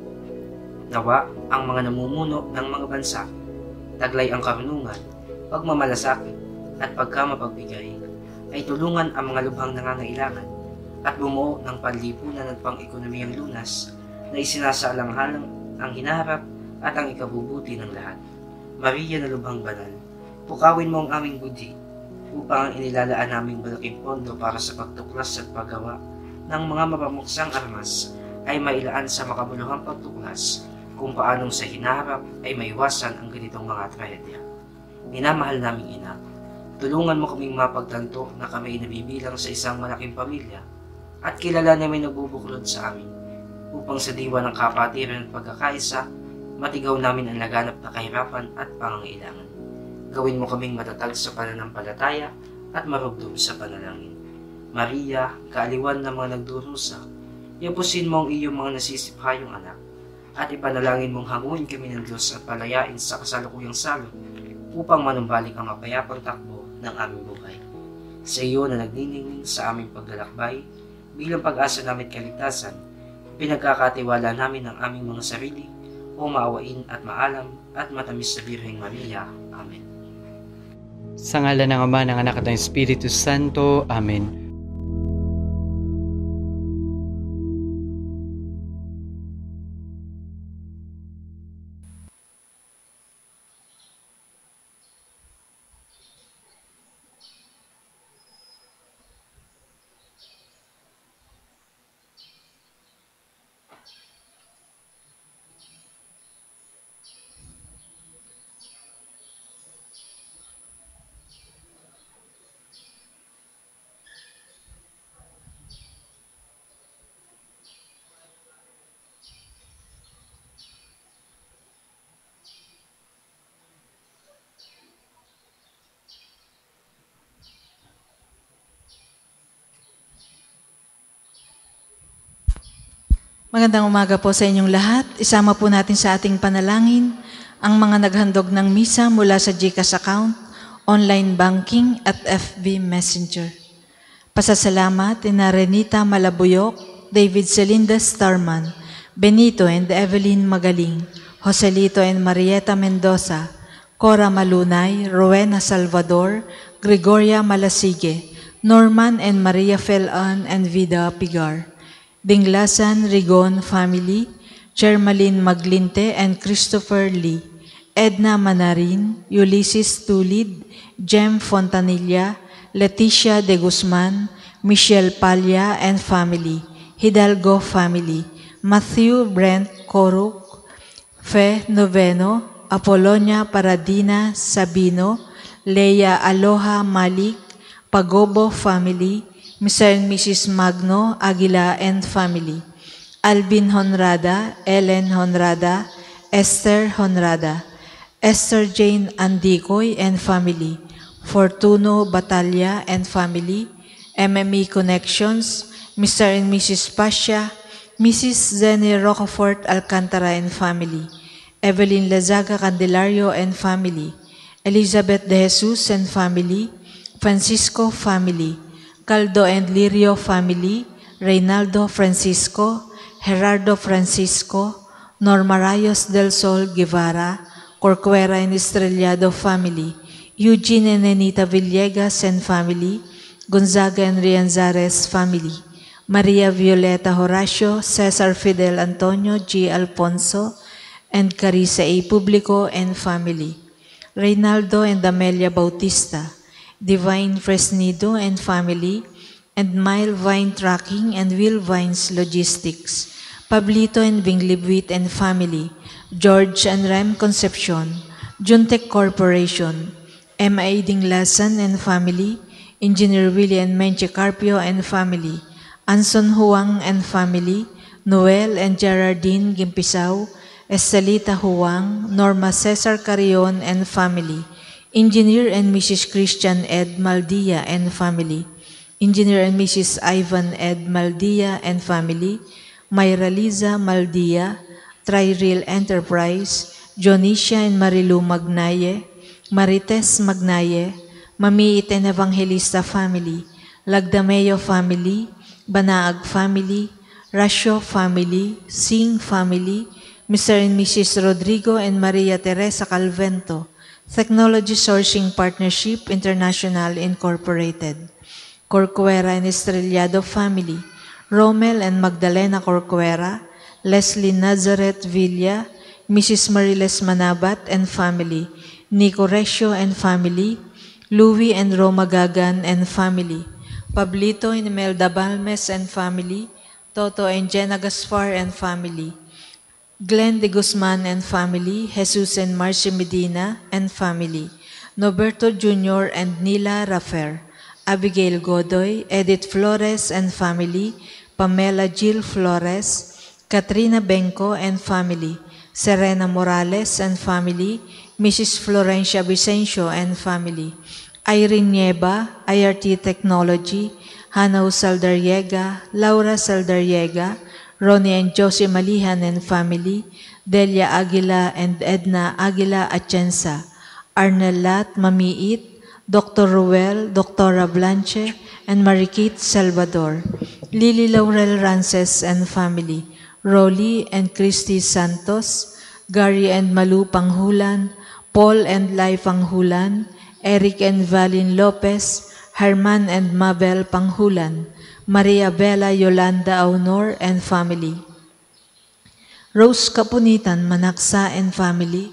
Nawa ang mga namumuno ng mga bansa, taglay ang karunungan, pagmamalasakit at pagkamapagbigay, ay tulungan ang mga lubhang nangangailangan at bumuo ng panlipunan at pang-ekonomiyang lunas na isinasaalang-halang ang hinaharap at ang ikabubuti ng lahat. Maria na lubhang banal, pukawin mo ang aming budhi upang ang inilalaan naming malaking pondo para sa pagtuklas at paggawa ng mga mapamuksang armas ay mailaan sa makabuluhang pagtuklas kung paanong sa hinaharap ay maiwasan ang ganitong mga trahedya. Minamahal naming Ina, tulungan mo kaming mapagtanto na kami ay nabibilang sa isang malaking pamilya at kilala na may nagbubuklod sa amin, upang sa diwa ng kapatiran at pagkakaisa, matigaw namin ang laganap na kahirapan at pangangailangan. Gawin mo kaming matatag sa pananampalataya at marugdom sa panalangin. Maria, kaaliwan ng mga nagdurusa, yapusin mo ang iyong mga nasisiphayong anak, at ipanalangin mong hanguin kami ng Diyos at palayain sa kasalukuyang salot upang manumbalik ang mapayapang takbo ng aming buhay. Sa iyo na nagniningning sa aming paglalakbay, bilang pag-asa namin kaligtasan, pinagkakatiwala namin ang aming mga sarili o maawain at maalam at matamis sa Birheng Maria. Amen. Sa ngalan ng Ama, ng Anak at ng Espiritu Santo. Amen. Magandang umaga po sa inyong lahat. Isama po natin sa ating panalangin ang mga naghandog ng misa mula sa GCash account, online banking at FB Messenger. Pasasalamat ina Renita Malabuyok, David Celinda Starman, Benito and Evelyn Magaling, Joselito and Marieta Mendoza, Cora Malunay, Rowena Salvador, Gregoria Malasige, Norman and Maria Felan and Vida Pigar, Dinglasan Rigon family, Chermaline Maglinte and Christopher Lee, Edna Manarin, Ulysses Tulid, Jem Fontanilla, Leticia de Guzman, Michelle Palya and family, Hidalgo family, Matthew Brent Koruk, Fe Noveno, Apolonia Paradina Sabino, Leia Aloha Malik, Pagobo family, Mr. and Mrs. Magno Aguila and family, Alvin Honrada, Ellen Honrada, Esther Honrada, Esther Jane Andicoy and family, Fortuno Batalla and family, MME Connections, Mr. and Mrs. Pasha, Mrs. Zenny Rocafort Alcantara and family, Evelyn Lazaga Candelario and family, Elizabeth De Jesus and family, Francisco family, Caldo and Lirio family, Reynaldo Francisco, Gerardo Francisco, Norma Rayos del Sol Guevara, Corcuera and Estrellado family, Eugene and Nenita Villegas and family, Gonzaga and Rianzares family, Maria Violeta Horacio, Cesar Fidel Antonio G. Alfonso, and Carissa A. Publico and family, Reynaldo and Amelia Bautista, Divine Fresnido and family, and Mile Vine Trucking and Will Vines Logistics, Pablito and Vinglibuit and family, George and Rem Concepcion, Juntec Corporation, M.A. Dinglasan and family, Engineer Willie and Menche Carpio and family, Anson Huang and family, Noel and Gerardine Gimpisaw, Estelita Huang, Norma Cesar Carrion and family, Engineer and Mrs. Christian Ed Maldia and family, Engineer and Mrs. Ivan Ed Maldia and family, Myra Liza Maldia, Tri-Rail Enterprise, Jonicia and Marilu Magnaye, Marites Magnaye, Mamiit and Evangelista family, Lagdameo family, Banaag family, Rasho family, Singh family, Mr. and Mrs. Rodrigo and Maria Teresa Calvento, Technology Sourcing Partnership International Incorporated, Corcuera and Estrellado family, Romel and Magdalena Corcuera, Leslie Nazareth Villa, Mrs. Mariles Manabat and family, Nico Resio and family, Louie and Roma Gagan and family, Pablito and Imelda Balmes and family, Toto and Jenna Gaspar and family, Glenn de Guzman and family, Jesus and Marcy Medina and family, Noberto Jr. and Nila Rafer, Abigail Godoy, Edith Flores and family, Pamela Jill Flores, Katrina Benco and family, Serena Morales and family, Mrs. Florencia Vicencio and family, Irene Nieva, IRT Technology, Hanau Saldariega, Laura Saldariega, Ronnie and Josie Malihan and family, Delia Aguila and Edna Aguila Atienza, Arnel Lat Mamiit, Dr. Ruel, Dr. Blanche, and Marikit Salvador, Lily Laurel Rances and family, Rolly and Christy Santos, Gary and Malu Panghulan, Paul and Lai Panghulan, Eric and Valin Lopez, Herman and Mabel Panghulan, Maria Bella Yolanda Aunor and family, Rose Kapunitan Manaksa and family,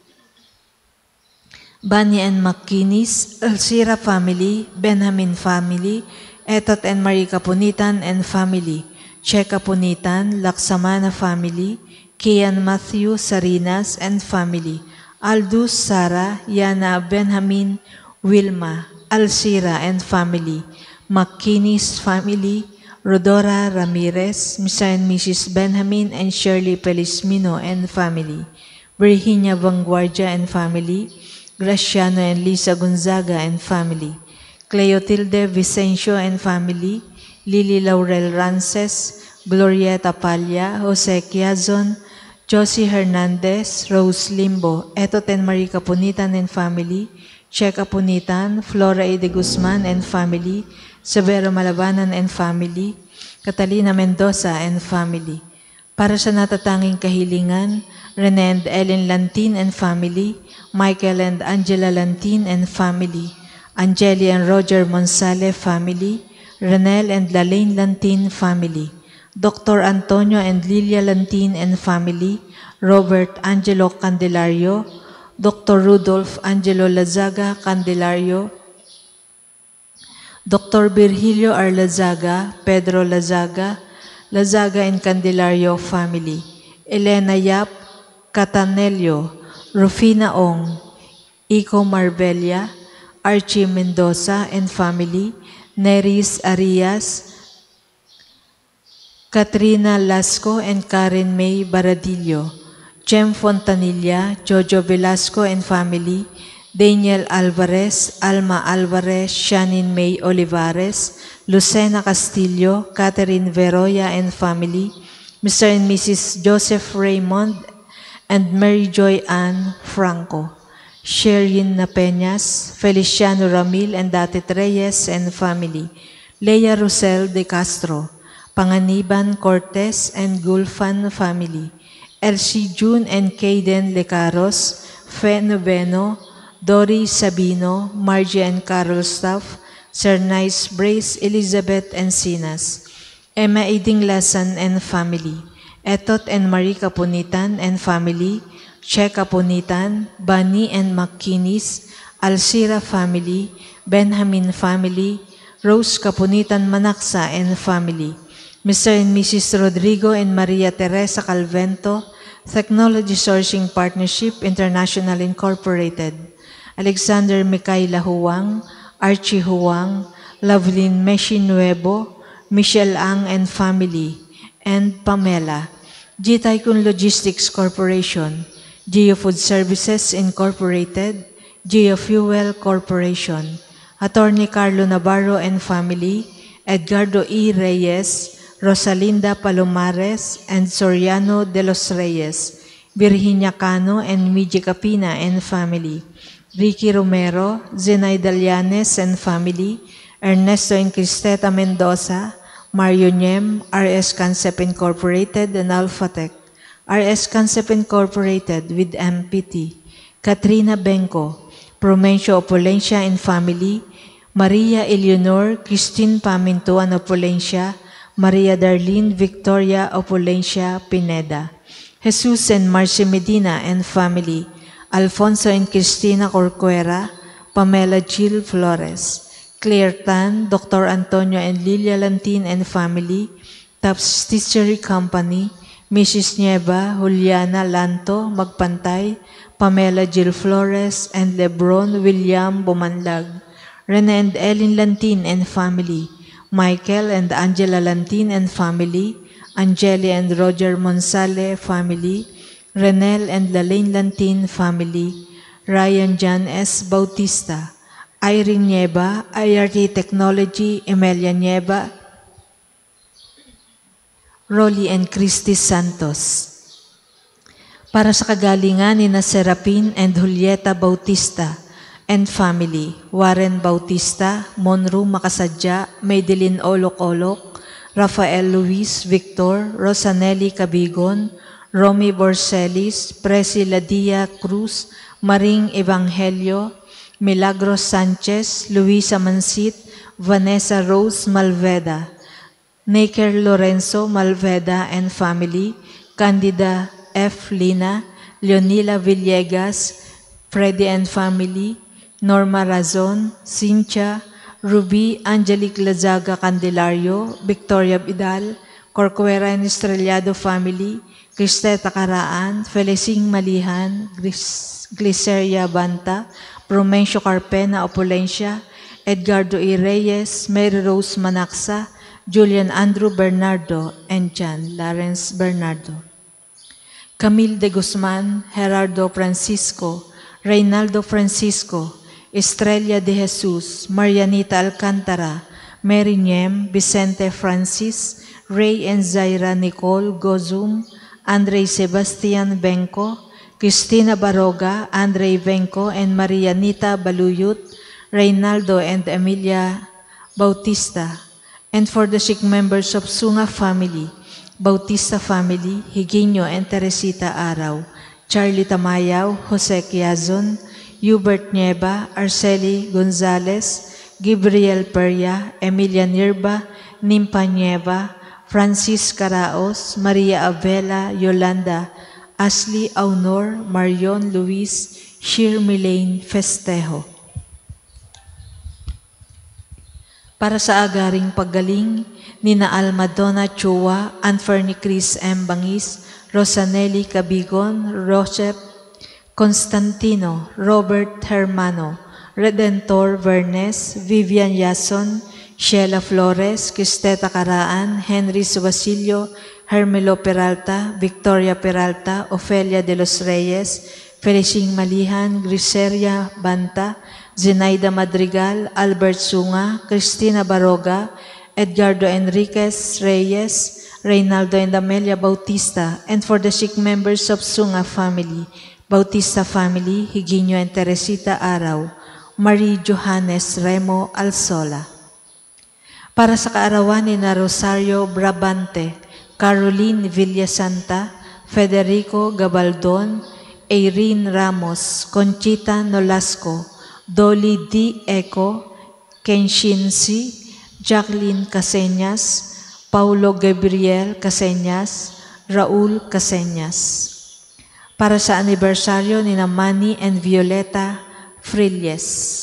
Bunny and McKinney's, Elcira family, Benjamin family, Etot and Marie Kapunitan and family, Che Kapunitan, Laksamana family, Kian Matthew Sarinas and family, Aldous Sara, Yana Benjamin, Wilma, Alcira and family, McKinney's family, Rodora Ramirez, Mr. and Mrs. Benjamin and Shirley Pelismino and family, Virginia Vanguardia and family, Graciano and Lisa Gonzaga and family, Cleotilde Vicencio and family, Lily Laurel Rances, Glorieta Palya, Jose Quiazon, Josie Hernandez, Rose Limbo, Etot and Marie Kapunitan and family, Che Kapunitan, Flora A. de Guzman and family, Severo Malabanan and family, Catalina Mendoza and family. Para sa natatanging kahilingan, Rene and Ellen Lantin and family, Michael and Angela Lantin and family, Angeli and Roger Monsale family, Renel and Lalaine Lantin family, Dr. Antonio and Lilia Lantin and family, Robert Angelo Candelario, Dr. Rudolph Angelo Lazaga Candelario, Dr. Virgilio R. Lazaga, Pedro Lazaga, Lazaga and Candelario family, Elena Yap Catanelio, Rufina Ong, Ico Marbella, Archie Mendoza and family, Neris Arias, Katrina Lasco and Karen May Baradillo, Jem Fontanilla, Jojo Velasco and family, Daniel Alvarez, Alma Alvarez, Shannon May Olivares, Lucena Castillo, Catherine Veroya and family, Mr. and Mrs. Joseph Raymond, and Mary Joy Ann Franco, Sherin Napeñas, Feliciano Ramil and Datit Reyes and family, Leia Rosel de Castro, Panganiban Cortez and Gulfan family, Elsie June and Caden Lecaros, Fe Noveno, Dory Sabino, Margie and Carol Staff, Sir Nice Brace, Elizabeth Encinas, Emma Iding Lasan and family, Etot and Marie Caponitan and family, Che Caponitan, Bunny and McKinney's, Alcira family, Benjamin family, Rose Caponitan Manaksa and family, Mr. and Mrs. Rodrigo and Maria Teresa Calvento, Technology Sourcing Partnership International Incorporated, Alexander Micaela Huang, Archie Huang, Lovelyn Meshi Nuevo, Michelle Ang and family, and Pamela, G Tycoon Logistics Corporation, Geo Food Services Incorporated, Geo Fuel Corporation, Attorney Carlo Navarro and family, Edgardo E. Reyes, Rosalinda Palomares, and Soriano de los Reyes, Virginia Cano and Miji Capina and family, Ricky Romero, Zenaida Llanes and family, Ernesto and Cristeta Mendoza, Mario Niem, RS Concept Incorporated and Alphatech, RS Concept Incorporated with MPT, Katrina Benko, Promencio Opulencia and family, Maria Eleanor, Christine Pamintuan Opulencia, Maria Darlene Victoria Opulencia Pineda, Jesus and Marcy Medina and family, Alfonso and Cristina Corcuera, Pamela Jill Flores, Claire Tan, Dr. Antonio and Lilia Lantin and family, Taps Stitchery Company, Mrs. Nieva, Juliana Lanto, Magpantay, Pamela Jill Flores, and Lebron William Bumanlag, Rene and Ellen Lantin and family, Michael and Angela Lantin and family, Angeli and Roger Monsale family, Renel and Lalaine Lantin family, Ryan John S. Bautista, Irene Nieva, IRT Technology, Emelia Nieva, Rolly and Christy Santos. Para sa kagalingan ni na Serapin and Julieta Bautista and family, Warren Bautista, Monroe Makasadya, Madeline Olok-Olok, Rafael Luis Victor, Rosanelli Cabigon, Romy Borselis, Presi Ladia Cruz, Maring Evangelio, Milagros Sanchez, Luisa Mansit, Vanessa Rose Malveda, Naker Lorenzo Malveda and family, Candida F. Lina, Leonila Villegas, Freddy and family, Norma Razon, Cynthia, Ruby Angelique Lazaga Candelario, Victoria Vidal, Corcuera and Estrellado family, Cristeta Caraan, Felicing Malihan, Gliceria Banta, Promencio Carpena Opulencia, Edgardo E. Reyes, Mary Rose Manaksa, Julian Andrew Bernardo, and John Lawrence Bernardo. Camille de Guzman, Gerardo Francisco, Reynaldo Francisco, Estrella de Jesus, Marianita Alcantara, Mary Niem, Vicente Francis, Ray and Zaira Nicole Gozum, Andre Sebastian Benco, Cristina Baroga, Andre Benco, and Marianita Baluyut, Reynaldo and Emilia Bautista, and for the sick members of Sunga family, Bautista family, Higinio and Teresita Araw, Charlie Tamayaw, Jose Quiazon, Hubert Nieva, Arceli Gonzalez, Gabriel Peria, Emilia Nirba, Nimpa Nieva, Francis Caraos, Maria Avela, Yolanda, Ashley Aunor, Marion Luis, Shir Milane Festejo. Para sa agaring paggaling, nina Almadonna Chua, Anferni Chris M. Bangis, Rosanelli Cabigon, Rosep Constantino, Robert Hermano, Redentor Vernes, Vivian Yason, Sheila Flores, Cristeta Caraan, Henry Subasilio, Hermelo Peralta, Victoria Peralta, Ofelia de los Reyes, Felicing Malihan, Griseria Banta, Zenaida Madrigal, Albert Sunga, Cristina Baroga, Edgardo Enriquez Reyes, Reynaldo and Amelia Bautista, and for the sick members of Sunga family, Bautista family, Higinio and Teresita Araw, Marie Johannes Remo Alsola. Para sa kaarawan ni na Rosario Brabante, Caroline Villasanta, Federico Gabaldon, Erin Ramos, Conchita Nolasco, Dolly D. Eco, Kenshin C., Jacqueline Caseñas, Paulo Gabriel Caseñas, Raul Caseñas. Para sa anibersaryo ni na Manny and Violeta Frilles.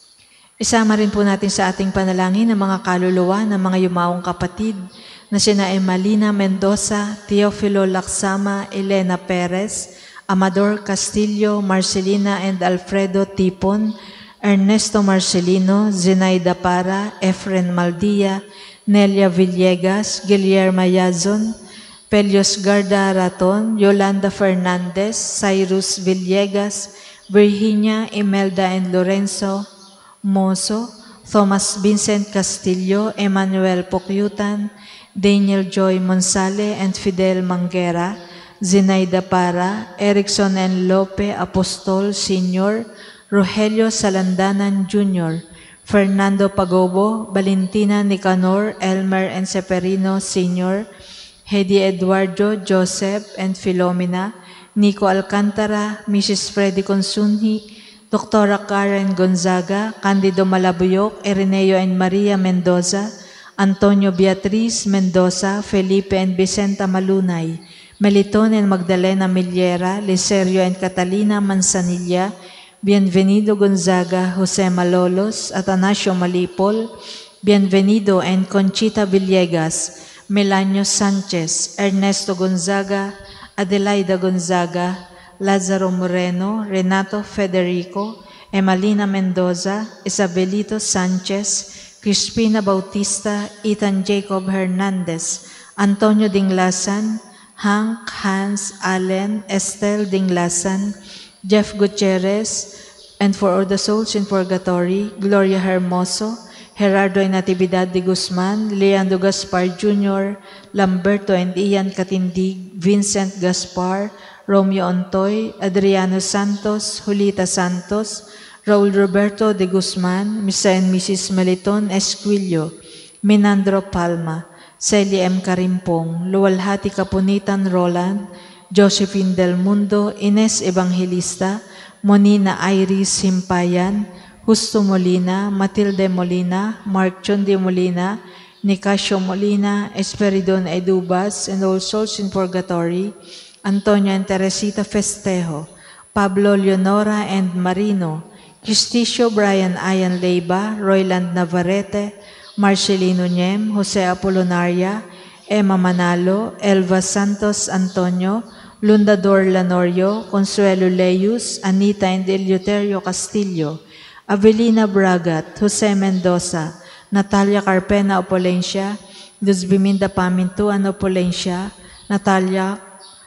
Isama rin po natin sa ating panalangin ang mga kaluluwa ng mga yumaong kapatid na sina Emalina Mendoza, Teofilo Laksama, Elena Perez, Amador Castillo, Marcelina and Alfredo Tipon, Ernesto Marcelino, Zenaida Para, Efren Maldia, Nelia Villegas, Guillermo Yazon, Pelios Garda Raton, Yolanda Fernandez, Cyrus Villegas, Virginia, Imelda and Lorenzo Mozo, Thomas Vincent Castillo, Emmanuel Pokyutan, Daniel Joy Monsale and Fidel Manguera, Zenaida Para, Erickson N. Lope Apostol Sr., Rogelio Salandanan Jr., Fernando Pagobo, Valentina Nicanor, Elmer and Seperino Sr., Hedy Eduardo, Joseph and Filomena, Nico Alcantara, Mrs. Freddy Consunhi, Dr. Karen Gonzaga, Candido Malabuyok, Ireneo and Maria Mendoza, Antonio Beatriz Mendoza, Felipe and Vicenta Malunay, Meliton and Magdalena Millera, Licerio and Catalina Manzanilla, Bienvenido Gonzaga, Jose Malolos, Atanasio Malipol, Bienvenido and Conchita Villegas, Melanio Sanchez, Ernesto Gonzaga, Adelaida Gonzaga, Lazaro Moreno, Renato Federico, Emalina Mendoza, Isabelito Sanchez, Crispina Bautista, Ethan Jacob Hernandez, Antonio Dinglasan, Hank Hans Allen, Estel Dinglasan, Jeff Gutierrez, and for all the souls in purgatory, Gloria Hermoso, Gerardo y Natividad de Guzman, Leandro Gaspar Jr., Lamberto and Ian Katindig, Vincent Gaspar, Romeo Ontoy, Adriano Santos, Julita Santos, Raul Roberto de Guzman, Mr. and Mrs. Meliton Esquillo, Minandro Palma, Celia M. Carimpong, Luwalhati Kapunitan Roland, Josephine Del Mundo, Ines Evangelista, Monina Iris Himpayan, Justo Molina, Matilde Molina, Mark Chundi Molina, Nicasio Molina, Esperidon Edubas, and all souls in purgatory, Antonio and Teresita Festejo, Pablo Leonora and Marino, Justicio Brian Ayan Leiba, Royland Navarrete, Marcelino Niem, Jose Apolonaria, Emma Manalo, Elva Santos Antonio, Lundador Lanorio, Consuelo Leyus, Anita and Eleuterio Castillo, Avelina Bragat, Jose Mendoza, Natalia Carpena Opolencia, Luz Biminda Pamintuan Opolencia, Natalia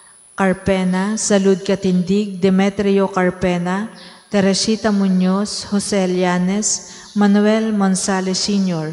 Carpena, Salud Katindig, Demetrio Carpena, Teresita Muñoz, Jose Llanes, Manuel Monsales Sr.,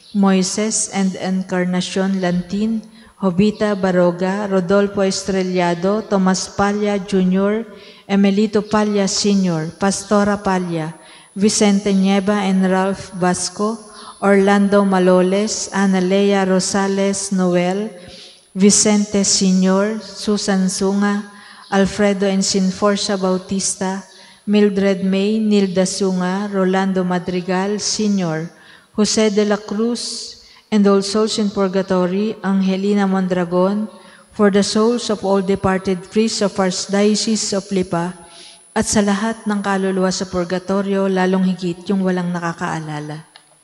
Moises and Encarnacion Lantin, Jovita Baroga, Rodolfo Estrellado, Tomas Palla Jr., Emelito Palla Sr., Pastora Palla, Vicente Nieva and Ralph Vasco, Orlando Maloles, Analea Rosales Noel, Vicente Sr., Susan Sunga, Alfredo and Sinforcia Bautista, Mildred May, Nilda Sunga, Rolando Madrigal Sr., Jose de la Cruz, and all souls in purgatory, Angelina Mondragon, for the souls of all departed priests of Archdiocese of Lipa, at sa lahat ng kaluluwa sa purgatorio, lalong higit yung walang nakakaalala.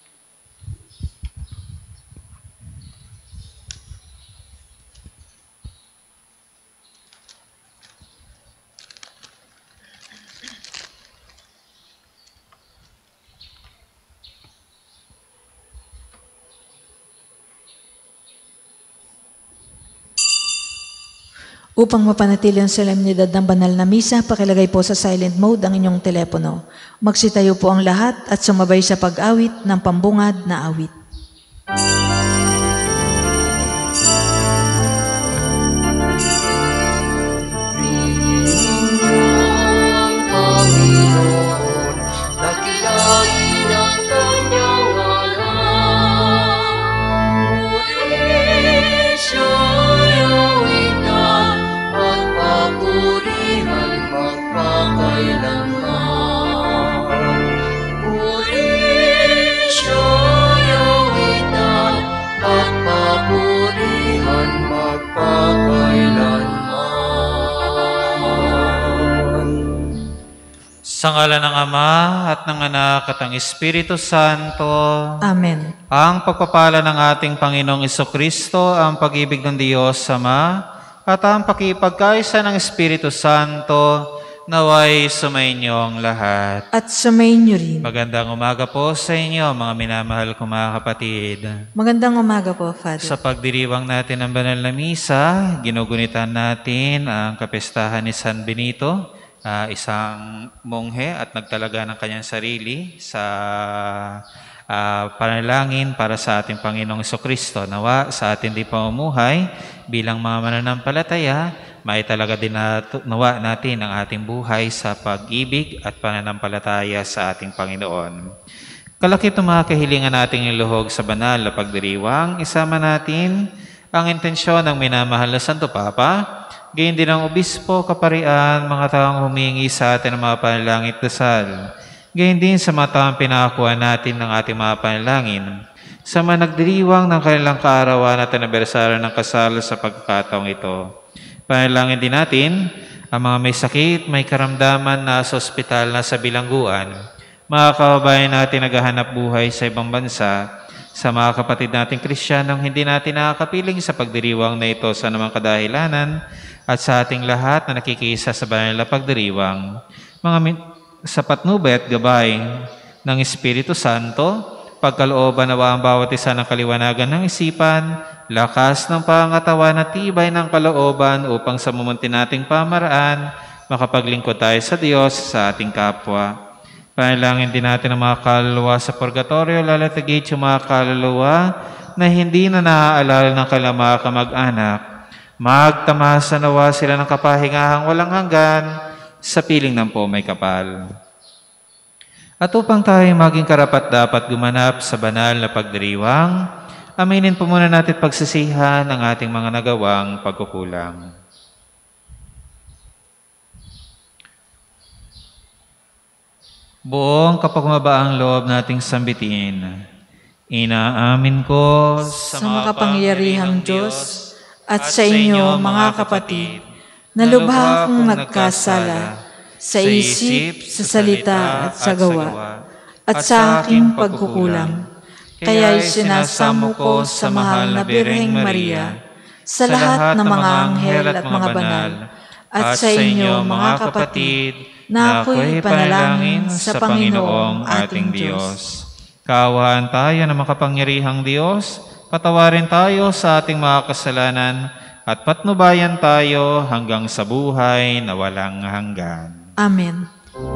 Upang mapanatili ang solemnidad ng banal na misa, pakilagay po sa silent mode ang inyong telepono. Magsitayo po ang lahat at sumabay sa pag-awit ng pambungad na awit. Sa ngala ng Ama at ng Anak at ng Espiritu Santo. Amen. Ang pagpapala ng ating Panginoong Jesucristo, ang pag-ibig ng Diyos Ama, at ang pakipagkaisa ng Espiritu Santo, naway sumainyong lahat. At sumainyo rin. Magandang umaga po sa inyo, mga minamahal kong mga kapatid. Magandang umaga po, Father. Sa pagdiriwang natin ng banal na misa, ginugunitan natin ang kapestahan ni San Benito, isang monghe at nagtalaga ng kanyang sarili sa panalangin para sa ating Panginoong Jesucristo. Nawa sa ating di pamumuhay bilang mga mananampalataya, may talaga din nawa natin ang ating buhay sa pag-ibig at pananampalataya sa ating Panginoon. Kalakip ng mga kahilingan nating iluhog sa banal na pagdiriwang, isama natin ang intensyon ng minamahal na Santo Papa, gayon din ang obispo, kaparian, mga taong humingi sa atin ng mga panalangin at dasal. Gayon din sa mga taong pinakakuha natin ng ating mga panalangin. Sa mga nagdiriwang ng kanilang kaarawan at anibersaryo ng kasal sa pagkakataong ito. Panalangin din natin ang mga may sakit, may karamdaman na sa ospital na sa bilangguan. Mga kababayan natin naghahanap buhay sa ibang bansa. Sa mga kapatid nating Kristiyanong hindi natin nakakapiling sa pagdiriwang na ito sa namang kadahilanan, at sa ating lahat na nakikisa sa banal na pagdiriwang, mga sa patnubay at gabay ng Espiritu Santo, pagkalooban nawa ang bawat isa ng kaliwanagan ng isipan, lakas ng pangatawan at tibay ng kalooban upang sa mumunti nating pamaraan, makapaglingkod tayo sa Diyos sa ating kapwa. Panalangin din natin ang mga kaluluwa sa purgatorio, lalatagit yung mga kaluluwa na hindi na naaalala ng kanilang mga kamag-anak. Magtamasa nawa sila ng kapahingahang walang hanggan sa piling ng may kapal. At upang tayo maging karapat-dapat gumanap sa banal na pagdiriwang, aminin po muna natin pagsisihan ng ating mga nagawang pagkukulang. Buong kapagmabaang loob nating sambitin, inaamin ko sa makapangyarihang Diyos at sa inyo, mga kapatid, na lubha akong nagkasala sa isip, sa salita at sa gawa, at sa aking pagkukulang. Kaya'y sinasamo ko sa mahal na Birheng Maria, sa lahat ng mga anghel at mga banal, at sa inyo, mga kapatid, na ako'y panalangin sa Panginoong ating Diyos. Kaawaan tayo ng makapangyarihang Diyos, patawarin tayo sa ating mga kasalanan at patnubayan tayo hanggang sa buhay na walang hanggan. Amen.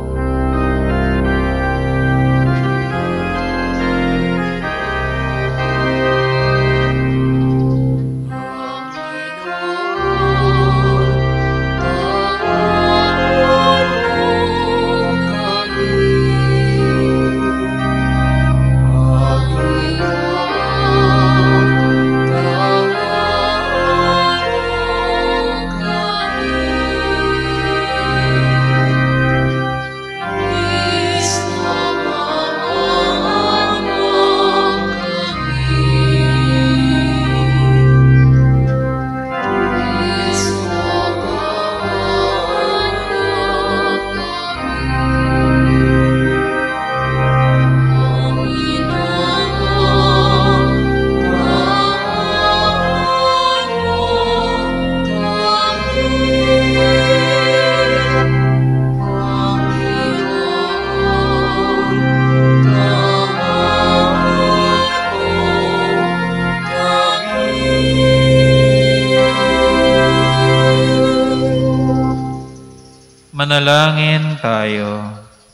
Manalangin tayo.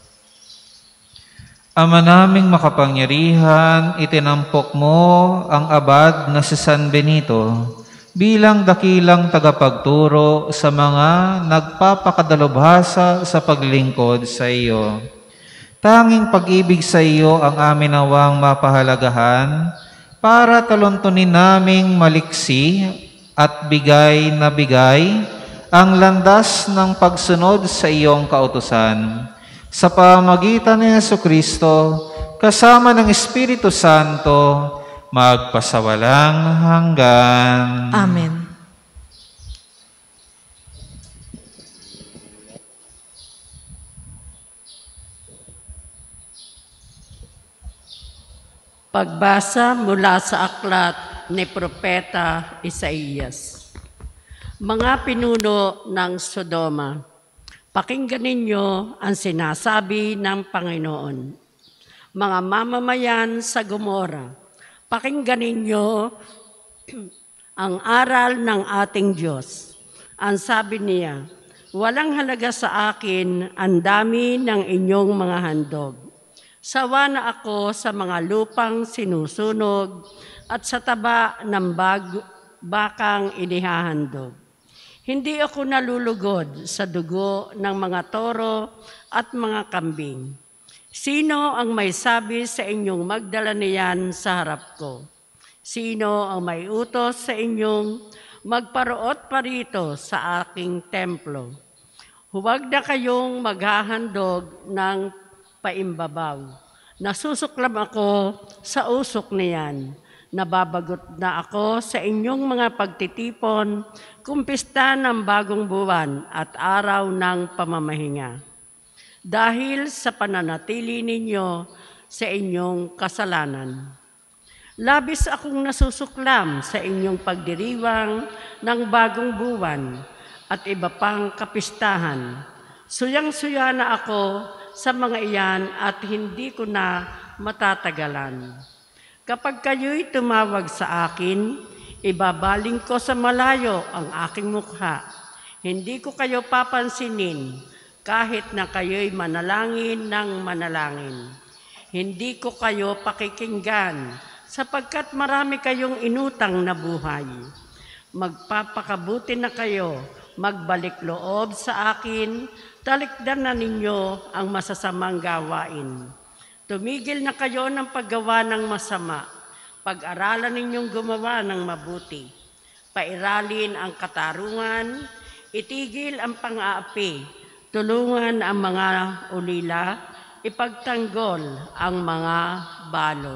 Ama naming makapangyarihan, itinampok mo ang abad na si San Benito bilang dakilang tagapagturo sa mga nagpapakadalubhasa sa paglingkod sa iyo. Tanging pag-ibig sa iyo ang amin nawang mapahalagahan para taluntunin naming maliksi at bigay na bigay ang landas ng pagsunod sa iyong kautusan. Sa pamagitan ni Jesucristo, kasama ng Espiritu Santo, magpasawalang hanggan. Amen. Pagbasa mula sa aklat ni Propeta Isaías. Mga pinuno ng Sodoma, pakinggan ninyo ang sinasabi ng Panginoon. Mga mamamayan sa Gomora, pakinggan ninyo ang aral ng ating Diyos. Ang sabi niya, walang halaga sa akin ang dami ng inyong mga handog. Sawa na ako sa mga lupang sinusunog at sa taba ng bakang inihahandog. Hindi ako nalulugod sa dugo ng mga toro at mga kambing. Sino ang may sabi sa inyong magdala niyan sa harap ko? Sino ang may utos sa inyong magparoot pa rito sa aking templo? Huwag na kayong maghahandog ng paimbabaw. Nasusuklam ako sa usok niyan. Nababagot na ako sa inyong mga pagtitipon, kumpista ng bagong buwan at araw ng pamamahinga. Dahil sa pananatili ninyo sa inyong kasalanan. Labis akong nasusuklam sa inyong pagdiriwang ng bagong buwan at iba pang kapistahan. Suyang-suya na ako sa mga iyan at hindi ko na matatagalan. Kapag kayo'y tumawag sa akin, ibabaling ko sa malayo ang aking mukha. Hindi ko kayo papansinin kahit na kayo'y manalangin ng manalangin. Hindi ko kayo pakikinggan sapagkat marami kayong inutang na buhay. Magpapakabuti na kayo, magbalik loob sa akin, talikdan na ninyo ang masasamang gawain. Tumigil na kayo ng paggawa ng masama. Pag-aralan ninyong gumawa ng mabuti. Pairalin ang katarungan, itigil ang pang-aapi, tulungan ang mga ulila, ipagtanggol ang mga balo.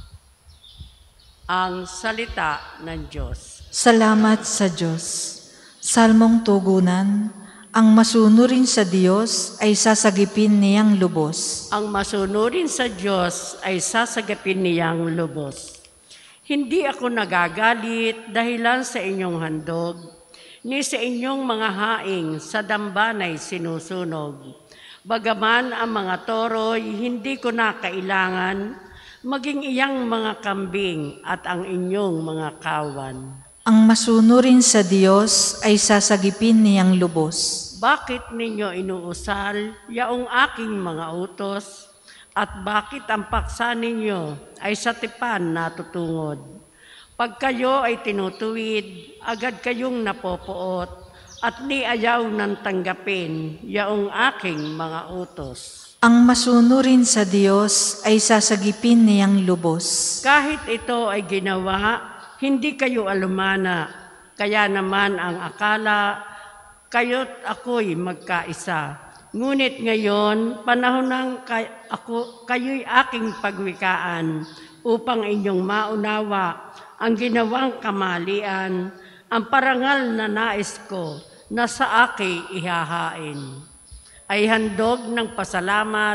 Ang salita ng Diyos. Salamat sa Diyos. Salmong tugunan, ang masunurin sa Diyos ay sasagipin niyang lubos. Ang masunurin sa Diyos ay sasagipin niyang lubos. Hindi ako nagagalit dahilan sa inyong handog, ni sa inyong mga haing sa dambanay sinusunog. Bagaman ang mga toro'y hindi ko na kailangan, maging iyang mga kambing at ang inyong mga kawan. Ang masunurin sa Diyos ay sasagipin niyang lubos. Bakit ninyo inuusal yaong aking mga utos? At bakit ang paksa ninyo ay sa tipan natutungod? Pag kayo ay tinutuwid, agad kayong napopoot at niayaw ng tanggapin yaong aking mga utos. Ang masunurin sa Diyos ay sasagipin niyang lubos. Kahit ito ay ginawa, hindi kayo alumana, kaya naman ang akala, kayo't ako'y magkaisa. Ngunit ngayon, panahon ng kayo'y aking pagwikaan upang inyong maunawa ang ginawang kamalian, ang parangal na nais ko na sa akin ihahain. Ay handog ng pasalamat,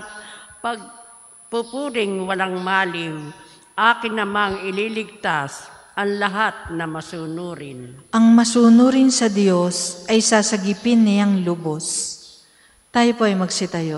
pagpupuring walang maliw, akin namang ililigtas ang lahat na masunurin. Ang masunurin sa Diyos ay sasagipin niyang lubos. Tayo po ay magsitayo.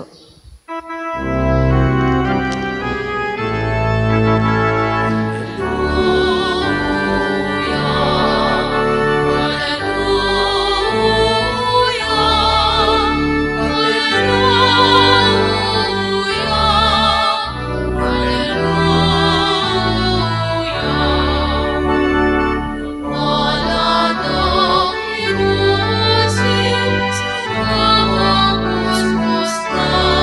Stop.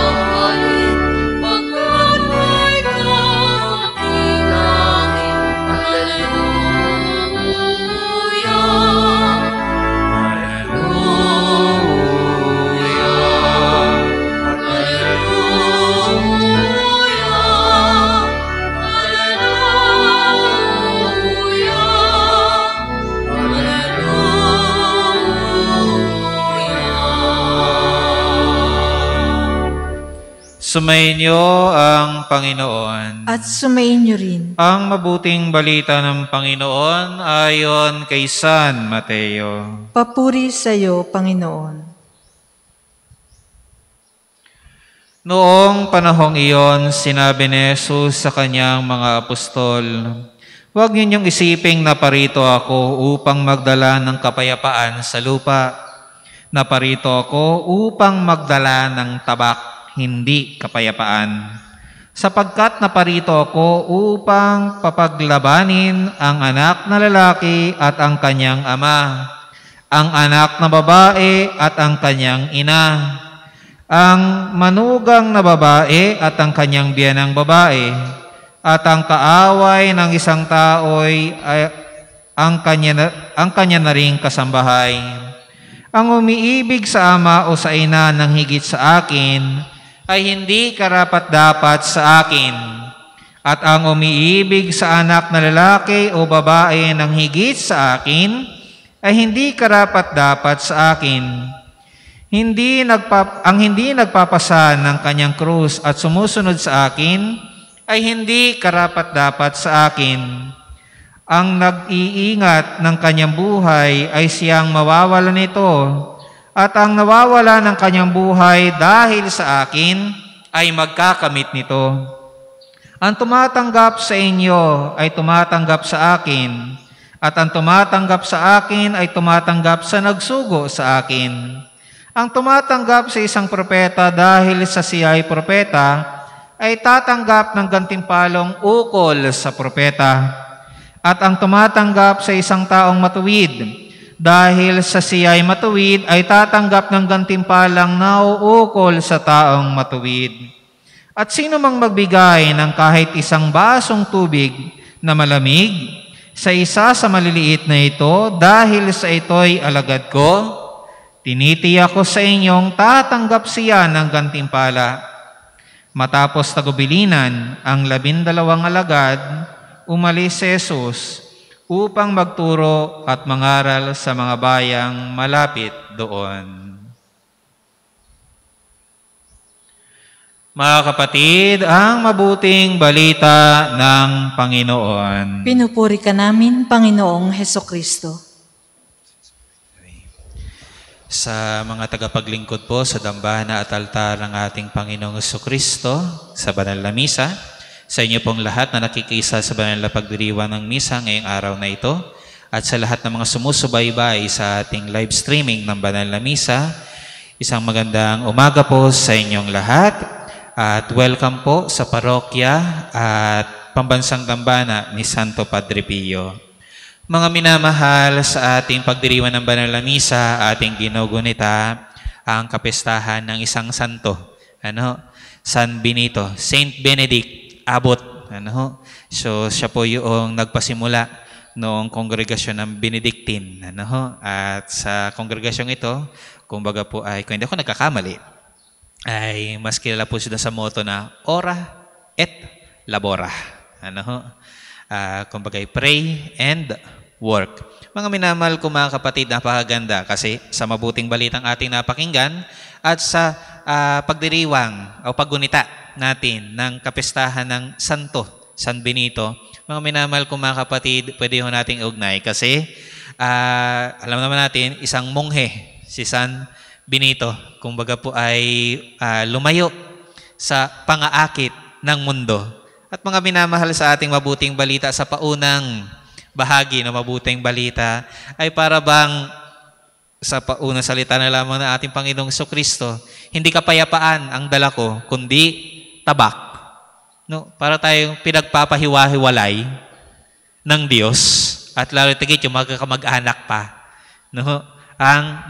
Sumainyo ang Panginoon. At sumainyo rin. Ang mabuting balita ng Panginoon ayon kay San Mateo. Papuri sa iyo, Panginoon. Noong panahong iyon, sinabi ni Jesus sa kanyang mga apostol, "Huwag ninyong isiping naparito ako upang magdala ng kapayapaan sa lupa. Naparito ako upang magdala ng tabak, hindi kapayapaan. Sapagkat naparito ako upang papaglabanin ang anak na lalaki at ang kanyang ama, ang anak na babae at ang kanyang ina, ang manugang na babae at ang kanyang biyanang babae, at ang kaaway ng isang tao'y ang kanya na ring kasambahay. Ang umiibig sa ama o sa ina ng higit sa akin ay hindi karapat-dapat sa akin. At ang umiibig sa anak na lalaki o babae ng higit sa akin ay hindi karapat-dapat sa akin. Ang hindi nagpapasa ng kanyang krus at sumusunod sa akin ay hindi karapat-dapat sa akin. Ang nag-iingat ng kanyang buhay ay siyang mawawala nito, at ang nawawala ng kanyang buhay dahil sa akin ay magkakamit nito. Ang tumatanggap sa inyo ay tumatanggap sa akin, at ang tumatanggap sa akin ay tumatanggap sa nagsugo sa akin. Ang tumatanggap sa isang propeta dahil sa siya ay propeta ay tatanggap ng gantimpalong ukol sa propeta. At ang tumatanggap sa isang taong matuwid dahil sa siya ay matuwid ay tatanggap ng gantimpalang nauukol sa taong matuwid. At sino mang magbigay ng kahit isang basong tubig na malamig sa isa sa maliliit na ito dahil sa ito'y alagad ko, tinitiyak ko sa inyong tatanggap siya ng gantimpala. Matapos tagubilinan ang 12 alagad, umalis si Jesus upang magturo at mangaral sa mga bayang malapit doon. Mga kapatid, ang mabuting balita ng Panginoon. Pinupuri ka namin, Panginoong Hesukristo. Sa mga tagapaglingkod po sa dambana at altar ng ating Panginoong Hesukristo sa banal na misa, sa inyo pong lahat na nakikisa sa banal na pagdiriwang ng misa ngayong araw na ito, at sa lahat ng mga sumusubaybay sa ating live streaming ng banal na misa, isang magandang umaga po sa inyong lahat, at welcome po sa parokya at pambansang dambana ni Santo Padre Pio. Mga minamahal, sa ating pagdiriwang ng banal na misa, ating ginugunita ang kapestahan ng isang santo, San Benito, Saint Benedict Abot. So siya po yung nagpasimula noong kongregasyon ng Benedictine. At sa kongregasyong ito, kumbaga po ay, kung hindi ako nagkakamali, ay mas kilala po sila sa motto na ora et labora. Kumbaga pray and work. Mga minamahal ko mga kapatid, napakaganda kasi sa mabuting balitang ating napakinggan at sa pagdiriwang o paggunita natin ng kapestahan ng Santo, San Benito, mga minamahal ko mga kapatid, pwede ho nating ugnay kasi alam naman natin, isang monghe, si San Benito, kumbaga po ay lumayo sa pangaakit ng mundo. At mga minamahal, sa ating mabuting balita, sa paunang bahagi ng mabuting balita, ay para bang sa paunang salita na lamang ng ating Panginoong Hesukristo, hindi kapayapaan ang dala ko, kundi tabak. Para tayong pinagpapahiwa-hiwalay ng Diyos, at lalo tigit yung magkakamag-anak pa. Ang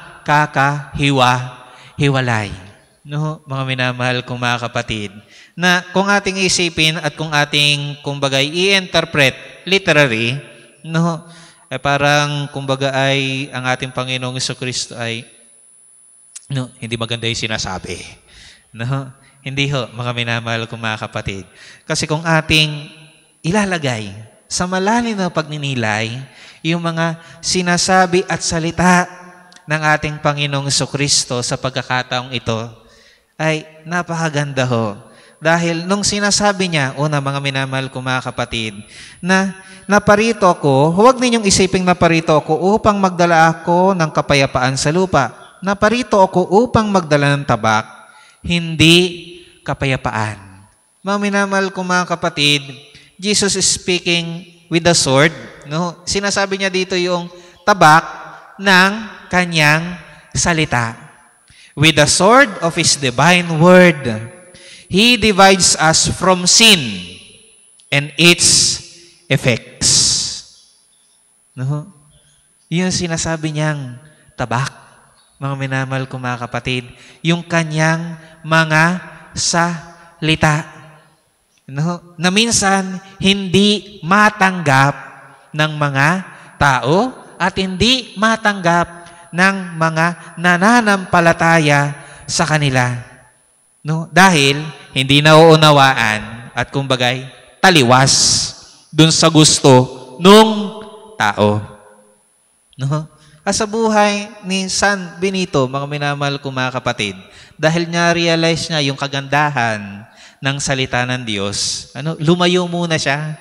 magkakahiwa-hiwalay. Mga minamahal kong mga kapatid, na kung ating isipin at kung ating kumbaga i-interpret literary, parang kumbaga ay ang ating Panginoong Hesukristo ay hindi maganda yung sinasabi. Hindi ho, mga minamahal kong mga kapatid. Kasi kung ating ilalagay sa malalim na pagninilay yung mga sinasabi at salita ng ating Panginoong Hesukristo sa pagkakataong ito, ay napakaganda ho. Dahil nung sinasabi niya, una mga minamahal ko mga kapatid, na naparito ako, huwag ninyong isiping naparito ako upang magdala ako ng kapayapaan sa lupa. Naparito ako upang magdala ng tabak, hindi kapayapaan. Mga minamahal ko mga kapatid, Jesus is speaking with the sword. No? Sinasabi niya dito yung tabak ng kanyang salita. With the sword of His divine word, He divides us from sin and its effects. No? Yun sinasabi niyang tabak, mga minamahal ko mga kapatid, yung kanyang mga salita. No? Na minsan hindi matanggap ng mga tao at hindi matanggap ng mga nananampalataya sa kanila. No? Dahil hindi nauunawaan at kumbagay taliwas dun sa gusto nung tao. No? At sa buhay ni San Benito, mga minamahal ko mga kapatid, dahil niya realize niya yung kagandahan ng salita ng Diyos, lumayo muna siya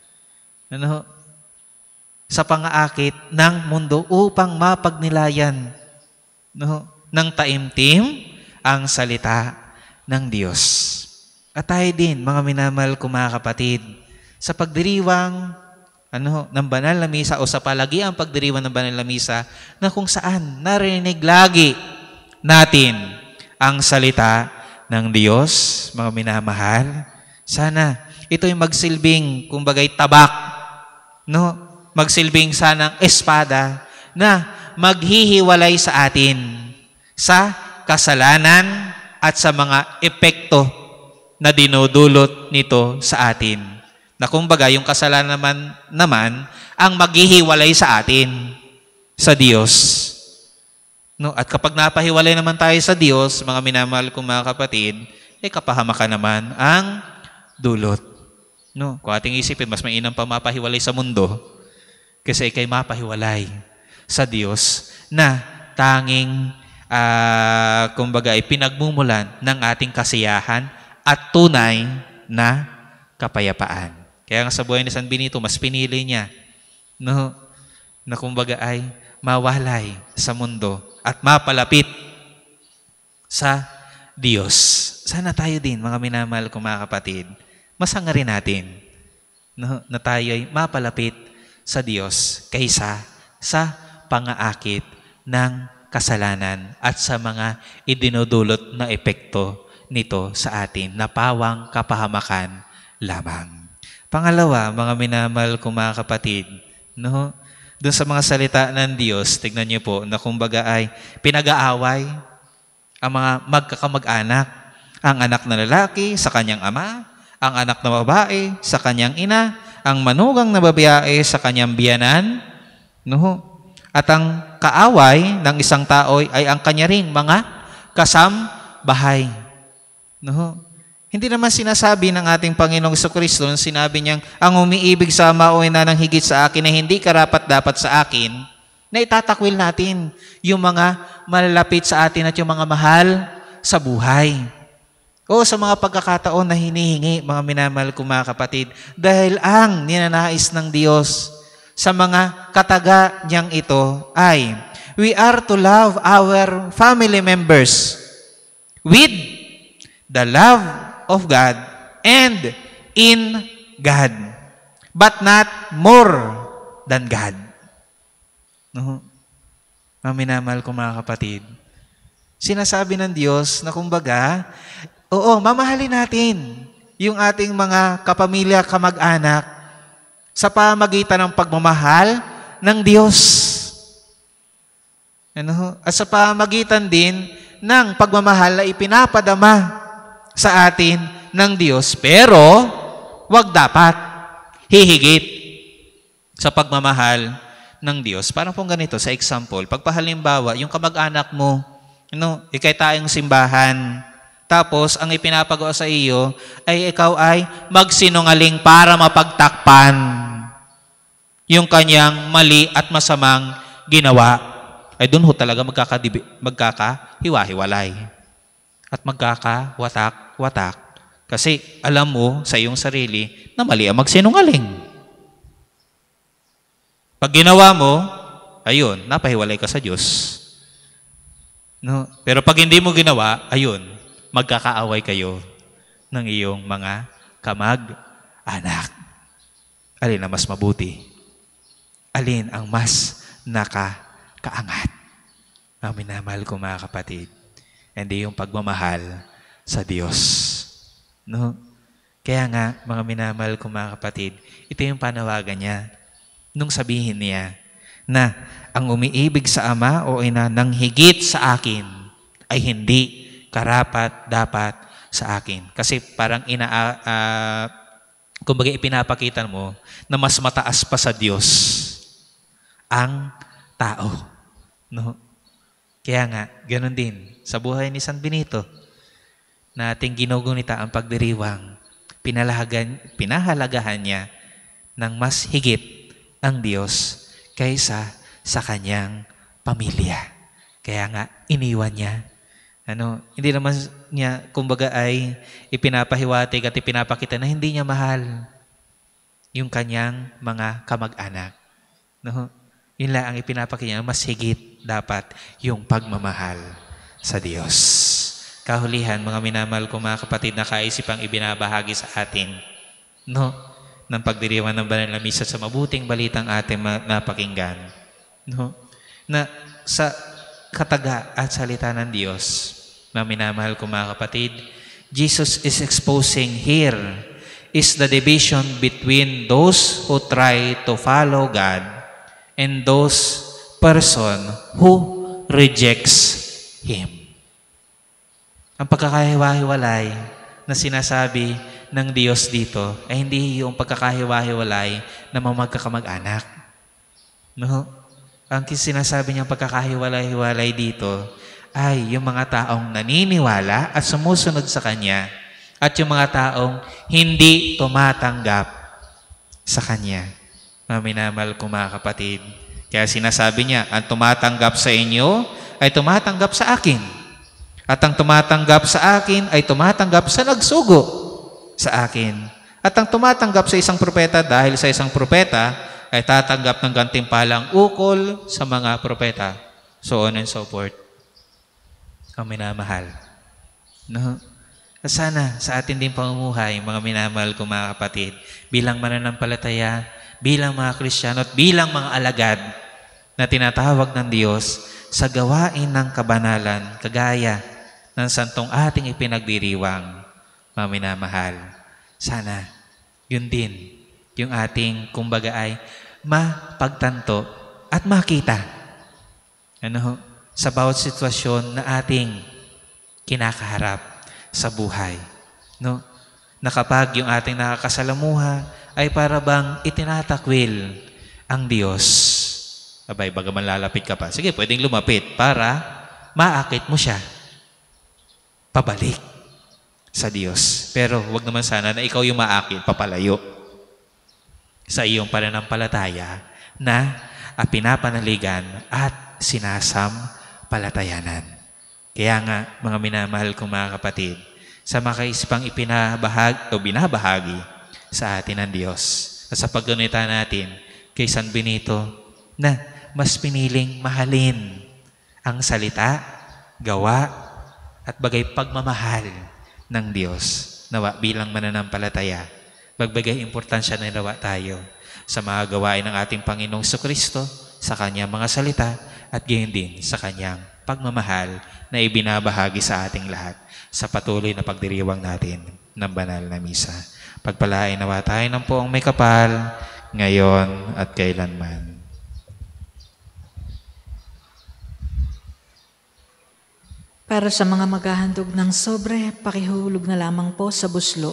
sa pangaakit ng mundo upang mapagnilayan ng taimtim ang salita ng Diyos. At tayo din, mga minamahal ko mga kapatid, sa pagdiriwang ng banal na misa o sa palagiang pagdiriwang ng banal na misa na kung saan narinig lagi natin ang salita ng Diyos, mga minamahal, sana ito'y magsilbing, kumbagay tabak, magsilbing sanang espada na maghihiwalay sa atin sa kasalanan at sa mga epekto na dinudulot nito sa atin. Na kumbaga, yung kasalanan naman ang maghihiwalay sa atin sa Diyos. No? At kapag napahiwalay naman tayo sa Diyos, mga minamahal kong mga kapatid, kapahamakan naman ang dulot. No? Kung ating isipin, mas mainam pa mapahiwalay sa mundo kasi ikay mapahiwalay sa Diyos na tanging kumbaga ay pinagmumulan ng ating kasiyahan at tunay na kapayapaan. Kaya nga sa buhay ni San Benito, mas pinili niya na kumbaga ay mawalay sa mundo at mapalapit sa Diyos. Sana tayo din, mga minamahal kong mga kapatid, masangarin natin na tayo ay mapalapit sa Diyos kaysa sa pangaakit ng kasalanan at sa mga idinudulot na epekto nito sa atin na pawang kapahamakan lamang. Pangalawa, mga minamahal kong mga kapatid, doon sa mga salita ng Diyos, tignan niyo po na kumbaga ay pinag-aaway ang mga magkakamag-anak, ang anak na lalaki sa kanyang ama, ang anak na babae sa kanyang ina, ang manugang na babae sa kanyang biyanan, at ang kaaway ng isang tao ay ang kanya ring mga kasambahay. Hindi naman sinasabi ng ating Panginoong Jesucristo nung sinabi niyang, ang umiibig sa ama o ina ng higit sa akin na hindi karapat-dapat sa akin, na itatakwil natin yung mga malalapit sa atin at yung mga mahal sa buhay. O sa mga pagkakataon na hinihingi, mga minamahal ko mga kapatid, dahil ang ninanais ng Diyos sa mga kataga niyang ito ay, we are to love our family members with the love of God and in God, but not more than God. Mga minamahal ko mga kapatid, sinasabi ng Diyos na kumbaga, oo, mamahalin natin yung ating mga kapamilya, kamag-anak sa pamagitan ng pagmamahal ng Diyos. At sa pamagitan din ng pagmamahal na ipinapadama sa atin ng Diyos, pero wag dapat hihigit sa pagmamahal ng Diyos. Parang pong ganito, sa example, pagpahalimbawa, yung kamag-anak mo, ikay tayong simbahan, tapos, ang ipinapagawa sa iyo ay ikaw ay magsinungaling para mapagtakpan yung kanyang mali at masamang ginawa. Ay doon ho talaga magkakahiwa-hiwalay. at magkakawatak-watak. Kasi alam mo sa iyong sarili na mali ang magsinungaling. Pag ginawa mo, ayun, napahiwalay ka sa Diyos. No? Pero pag hindi mo ginawa, ayun, magkakaaway kayo ng iyong mga kamag-anak. Alin ang mas mabuti? Alin ang mas nakakaangat? Ang minamahal ko mga kapatid, hindi yung pagmamahal sa Diyos. No? Kaya nga, mga minamahal ko mga kapatid, ito yung panawagan niya nung sabihin niya na ang umiibig sa Ama o Ina nang higit sa akin ay hindi karapat-dapat sa akin. Kasi parang kumbaga ipinapakita mo na mas mataas pa sa Diyos ang tao. No? Kaya nga, ganun din sa buhay ni San Benito na ating ginugunita ang pagdiriwang. Pinahalagahan niya ng mas higit ang Diyos kaysa sa kanyang pamilya. Kaya nga, iniwan niya. Hindi naman niya, kumbaga ay ipinapahiwatig at ipinapakita na hindi niya mahal yung kanyang mga kamag-anak. No? Yun lang ang ipinapakita niya, mas higit dapat yung pagmamahal sa Diyos. Kahulihan, mga minamahal ko mga kapatid, na kaisipang ibinabahagi sa atin, no? Ng pagdiriwang ng banal na misa sa mabuting balitang ating napakinggan. No? Na sa kataga at salita ng Diyos, mga minamahal ko mga kapatid, Jesus is exposing here is the division between those who try to follow God and those person who rejects Him. Ang pagkakahiwa-hiwalay na sinasabi ng Diyos dito ay hindi yung pagkakahiwa-hiwalay na mga magkakamag-anak. No? Ang sinasabi niyang pagkakahiwalay-hiwalay dito ay yung mga taong naniniwala at sumusunod sa Kanya at yung mga taong hindi tumatanggap sa Kanya. Mga minamahal ko mga kapatid, kaya sinasabi niya, ang tumatanggap sa inyo ay tumatanggap sa akin. At ang tumatanggap sa akin ay tumatanggap sa nagsugo sa akin. At ang tumatanggap sa isang propeta dahil sa isang propeta ay tatanggap ng gantimpalang ukol sa mga propeta. So on and so forth. Ang minamahal. No? Sana sa atin din pamumuhay, mga minamahal ko mga kapatid, bilang mananampalataya, bilang mga Kristiyano at bilang mga alagad na tinatawag ng Diyos sa gawain ng kabanalan, kagaya ng santong ating ipinagdiriwang, mga minamahal. Sana, yun din, yung ating, kumbaga ay, mapagtanto at makita. Sa bawat sitwasyon na ating kinakaharap sa buhay. No? Na kapag yung ating nakakasalamuha ay para bang itinatakwil ang Diyos. Abay, bagaman lalapit ka pa. Sige, pwedeng lumapit para maakit mo siya pabalik sa Diyos. Pero wag naman sana na ikaw yung maakit, papalayo sa iyong pananampalataya na pinapanaligan at sinasampalatayanan. Kaya nga, mga minamahal kong mga kapatid, sa makaisipang binabahagi sa atin ng Diyos at sa paggunita natin kay San Benito na mas piniling mahalin ang salita, gawa, at bagay pagmamahal ng Diyos. Nawa bilang mananampalataya, magbigay importansya na nawa tayo sa mga gawain ng ating Panginoong Jesucristo, sa Kanyang mga salita, at gayon din sa Kanyang pagmamahal na ibinabahagi sa ating lahat sa patuloy na pagdiriwang natin ng banal na misa. Pagpalain nawa tayo ng poong may kapal, ngayon at kailanman. Para sa mga maghahandog ng sobre, pakihulog na lamang po sa buslo.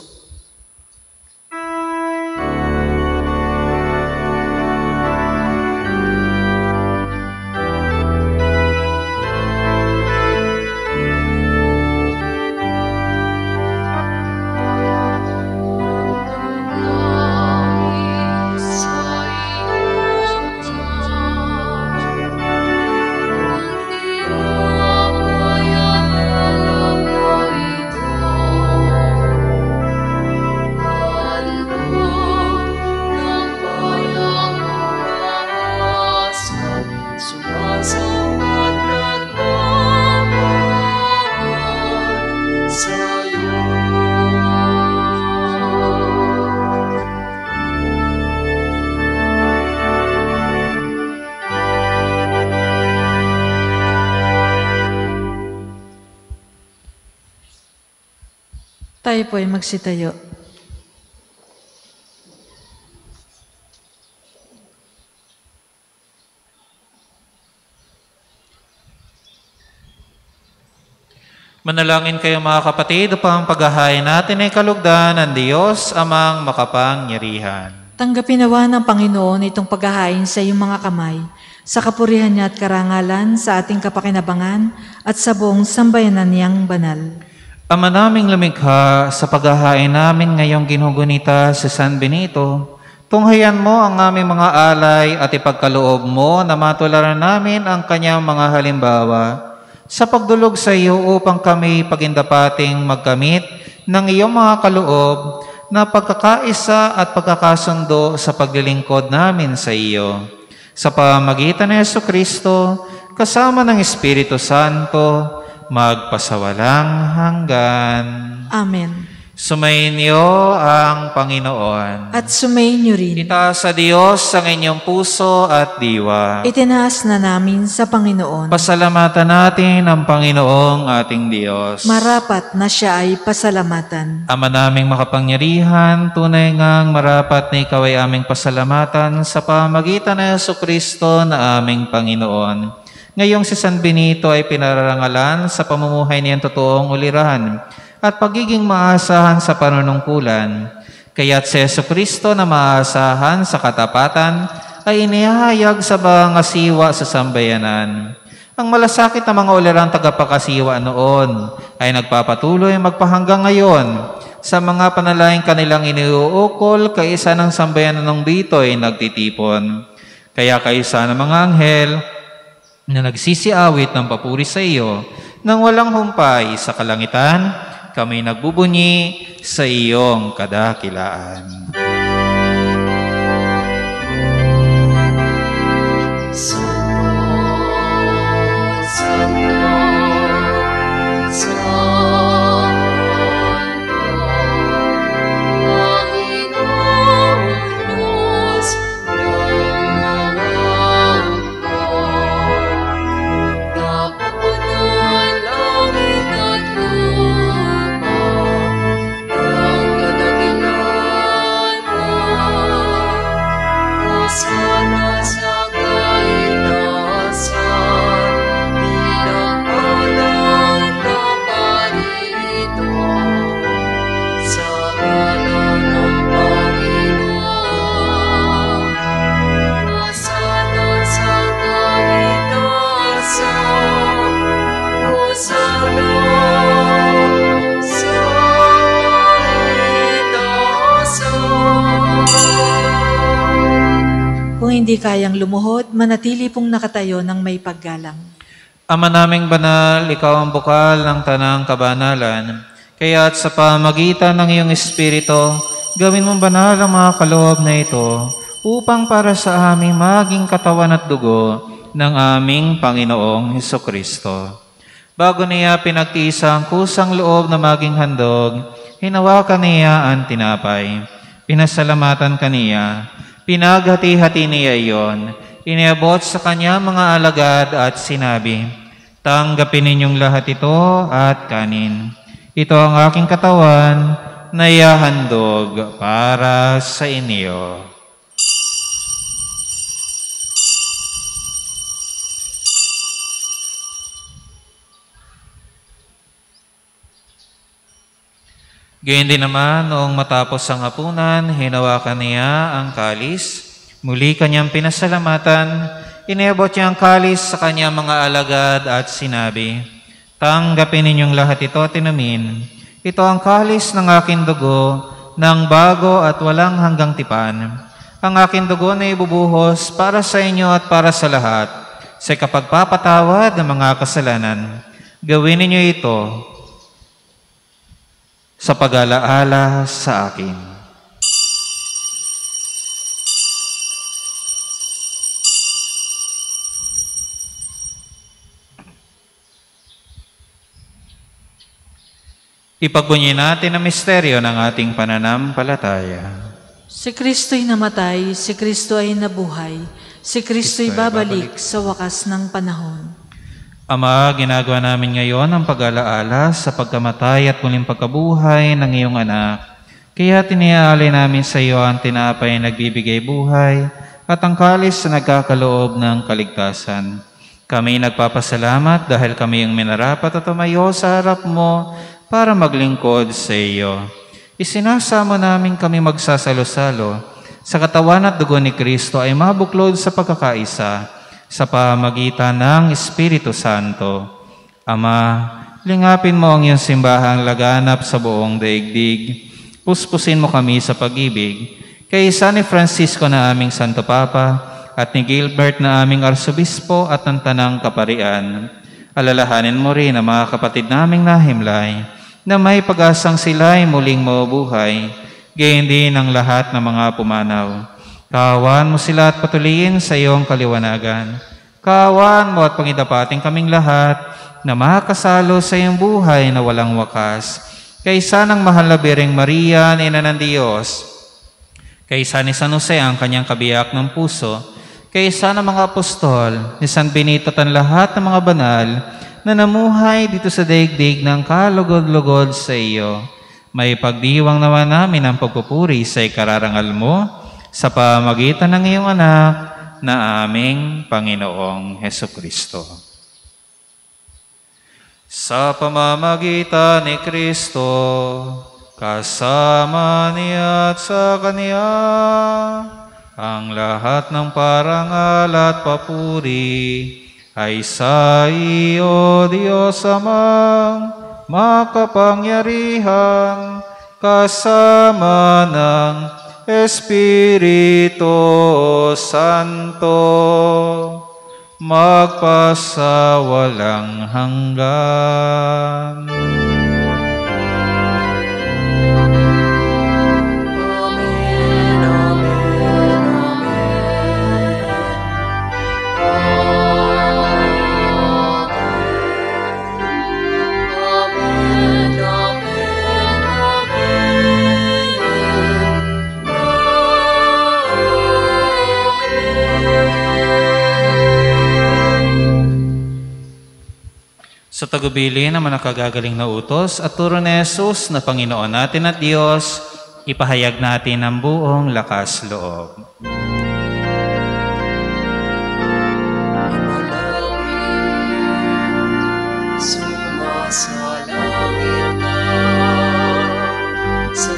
Tayo po ay magsitayo. Manalangin kayo mga kapatid upang paghahain natin ay kalugdan ng Diyos amang makapangyarihan. Tanggapin nawa ng Panginoon itong paghahain sa iyong mga kamay, sa kapurihan niya at karangalan, sa ating kapakinabangan at sa buong sambayanan niyang banal. Ama naming lumikha, sa paghahain namin ngayong ginugunita sa San Benito, tunghayan mo ang aming mga alay at ipagkaloob mo na matularan namin ang kanyang mga halimbawa sa pagdulog sa iyo upang kami pagindapating magkamit ng iyong mga kaloob na pagkakaisa at pagkakasundo sa paglilingkod namin sa iyo. Sa pamamagitan ng Jesucristo, kasama ng Espiritu Santo, magpasawalang hanggan. Amen. Sumainyo ang Panginoon. At sumainyo rin. Itaas sa Diyos ang inyong puso at diwa. Itinaas na namin sa Panginoon. Pasalamatan natin ang Panginoong ating Diyos. Marapat na siya ay pasalamatan. Ama naming makapangyarihan, tunay ngang marapat na ikaw ay aming pasalamatan sa pamamagitan ng Jesucristo na aming Panginoon. Ngayong si San Benito ay pinararangalan sa pamumuhay niyang totoong ulirahan at pagiging maasahan sa panunungkulan. Kaya't si Jesucristo na maasahan sa katapatan ay inihahayag sa mga siwa sa sambayanan. Ang malasakit na mga ulirang tagapakasiwa noon ay nagpapatuloy magpahanggang ngayon sa mga panalangin kanilang iniuukol kaisa ng sambayanan ng dito ay nagtitipon. Kaya kaisa ng mga anghel na nagsisiawit ng papuri sa iyo nang walang humpay sa kalangitan, kami nagbubunyi sa iyong kadakilaan. Hindi kayang lumuhod, manatili pong nakatayo ng may paggalang. Ama naming banal, ikaw ang bukal ng tanang kabanalan. Kaya't sa pamagitan ng iyong Espiritu, gawin mong banal ang mga kaloob na ito upang para sa aming maging katawan at dugo ng aming Panginoong Hesukristo. Bago niya pinagtiisa ang kusang loob na maging handog, hinawakan niya ang tinapay. Pinasalamatan kaniya. Pinaghati-hati niya iyon, iniabot sa kanya mga alagad at sinabi, tanggapin ninyong lahat ito at kanin. Ito ang aking katawan na ihahandog para sa inyo. Gayon din naman, noong matapos ang hapunan, hinawakan niya ang kalis. Muli kanyang pinasalamatan, iniabot niya ang kalis sa kanyang mga alagad at sinabi, tanggapin ninyong lahat ito at inumin. Ito ang kalis ng aking dugo, ng bago at walang hanggang tipan. Ang aking dugo na ibubuhos para sa inyo at para sa lahat, sa kapagpapatawad ng mga kasalanan. Gawin ninyo ito sa pag-alaala sa akin. Ipagbunyi natin ang misteryo ng ating pananampalataya. Si Kristo'y namatay, si Kristo ay nabuhay, si Kristo'y babalik sa wakas ng panahon. Ama, ginagawa namin ngayon ang pag-alaala sa pagkamatay at muling pagkabuhay ng iyong anak. Kaya tiniaalay namin sa iyo ang tinapay na nagbibigay buhay at ang kalis na nagkakaloob ng kaligtasan. Kami nagpapasalamat dahil kami ang minarapat at tumayo sa harap mo para maglingkod sa iyo. Isinasamo namin kami magsasalo-salo sa katawan at dugo ni Kristo ay mabuklod sa pagkakaisa sa pamagitan ng Espiritu Santo. Ama, lingapin mo ang iyong simbahang laganap sa buong daigdig. Puspusin mo kami sa pag-ibig. Kay San Francisco na aming Santo Papa at ni Gilbert na aming Arsobispo at ng Tanang Kaparian. Alalahanin mo rin ang mga kapatid naming nahimlay na may pag-asang sila'y muling mabubuhay, gayon din ang lahat ng mga pumanaw. Kaawaan mo sila at patuloyin sa iyong kaliwanagan. Kaawaan mo at pangidapating kaming lahat na makasalo sa iyong buhay na walang wakas. Kaysa ng mahal na Birheng Maria, Ina ng Diyos, kaysa ni San Jose ang kanyang kabiyak ng puso, kaysa ng mga apostol, ni San Benito at lahat ng mga banal na namuhay dito sa daigdig ng kalugod-lugod sa iyo. May pagdiwang naman namin ang pagpupuri sa ikararangal mo, sa pamagitan ng iyong anak na aming Panginoong Hesukristo. Sa pamamagitan ni Kristo, kasama niya at sa Kanya, ang lahat ng parangal at papuri ay sa iyo, Diyos Amang makapangyarihan, kasama ng Espiritu Santo, magpasawalang hanggan. Sa tagubili naman nakagagaling na utos at turo ni Jesus na Panginoon natin at Diyos, ipahayag natin ang buong lakas loob. Sumasalangit ka sa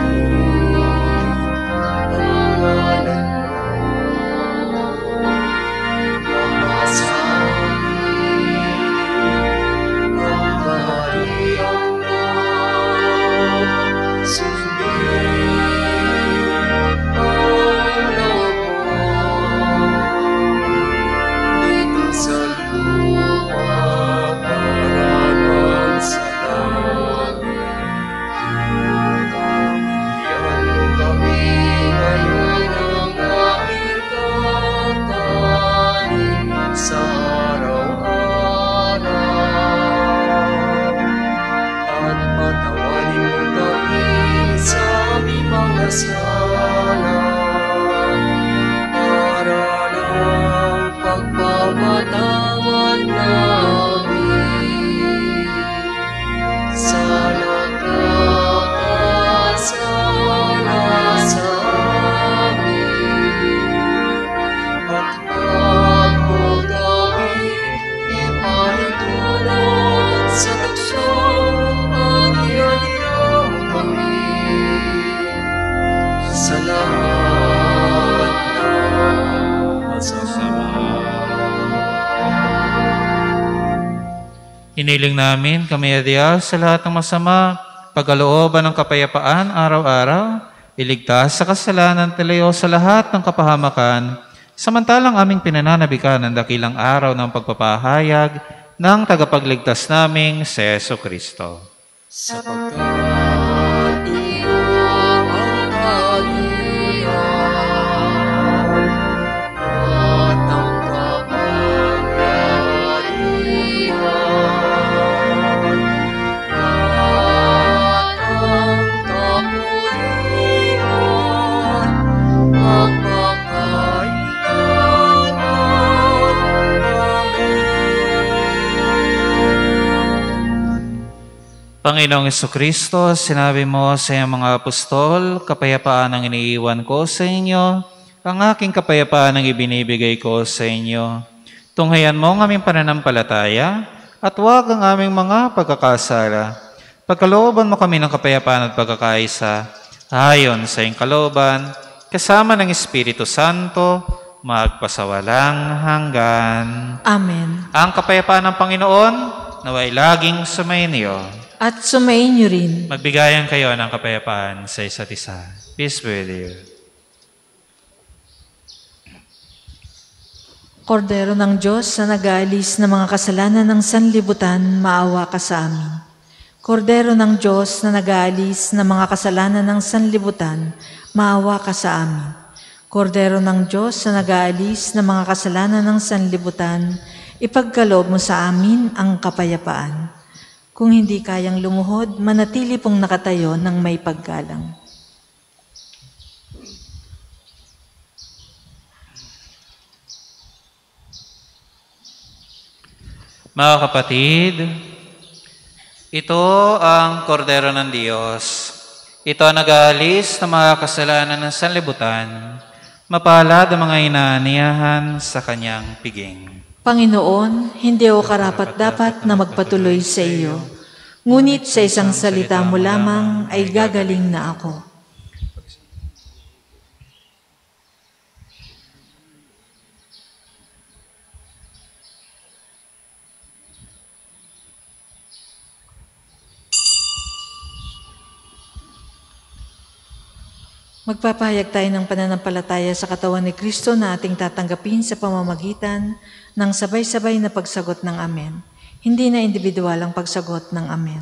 Hiniling namin kami, Diyos, sa lahat ng masama, pagkalooban ng kapayapaan araw-araw, iligtas sa kasalanan talayo sa lahat ng kapahamakan, samantalang aming pinananabikan ang dakilang araw ng pagpapahayag ng tagapagligtas naming si Jesucristo. Sapagkat iyong ang kaharian at ang kapangyarihan at ang kapurihan magpakailanman. Amen. Panginoong Kristo, sinabi mo sa iyong mga apostol, kapayapaan ang iniiwan ko sa inyo, ang aking kapayapaan ang ibinibigay ko sa inyo. Tunghayan mo ang aming pananampalataya at huwag ang aming mga pagkakasala. Pagkalooban mo kami ng kapayapaan at pagkakaisa, ayon sa iyong kalooban, kasama ng Espiritu Santo, magpasawalang hanggan. Amen. Ang kapayapaan ng Panginoon, naway laging sumainyo. At sumainyo rin. Magbigayan kayo ng kapayapaan sa isa't isa. Peace be with you. Kordero ng Diyos na nag-aalis ng mga kasalanan ng sanlibutan, maawa ka sa amin. Kordero ng Diyos na nag-aalis ng mga kasalanan ng sanlibutan, maawa ka sa amin. Kordero ng Diyos na nag-aalis ng mga kasalanan ng sanlibutan, ipagkaloob mo sa amin ang kapayapaan. Kung hindi kayang lumuhod, manatili pong nakatayo ng may paggalang. Mga kapatid, ito ang kordero ng Diyos. Ito ang nag-aalis ng mga kasalanan ng sanlibutan. Mapalad ang mga inaaniyahan sa kanyang piging. Panginoon, hindi ako karapat-dapat na magpatuloy sa iyo. Ngunit sa isang salita mo lamang ay gagaling na ako. Magpapahayag tayo ng pananampalataya sa katawan ni Kristo na ating tatanggapin sa pamamagitan ng sabay-sabay na pagsagot ng Amen. Hindi na individual ang pagsagot ng Amen.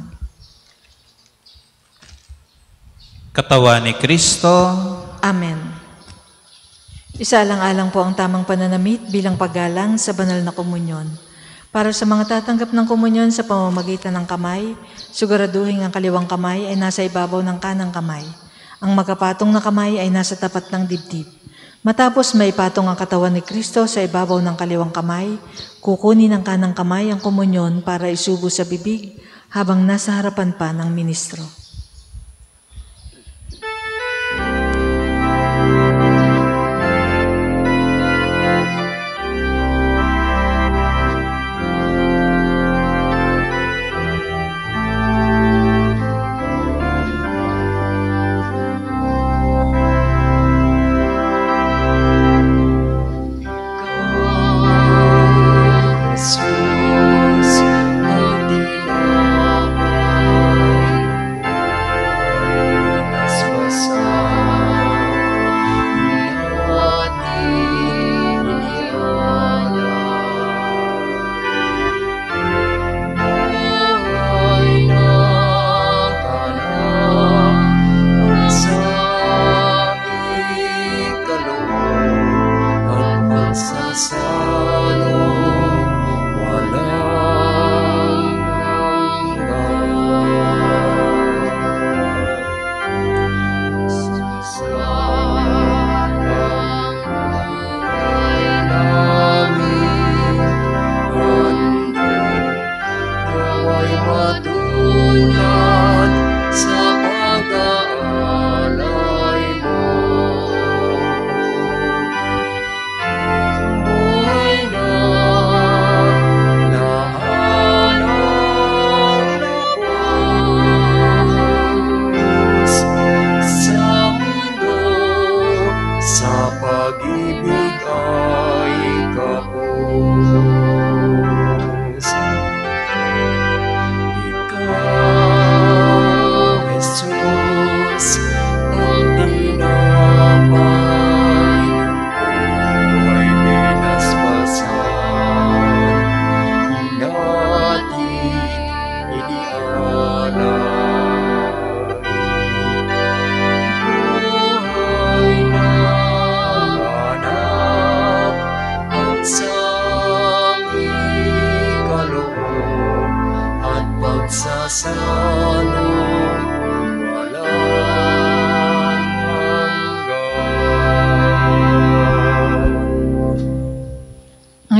Katawan ni Kristo. Amen. Isaalang-alang po ang tamang pananamit bilang paggalang sa banal na komunyon. Para sa mga tatanggap ng komunyon sa pamamagitan ng kamay, siguraduhin ang kaliwang kamay ay nasa ibabaw ng kanang kamay. Ang magkapatong na kamay ay nasa tapat ng dibdib. Matapos maipatong ang katawan ni Kristo sa ibabaw ng kaliwang kamay, kukunin ng kanang kamay ang komunyon para isubo sa bibig habang nasa harapan pa ng ministro. Jesus, ang dinamay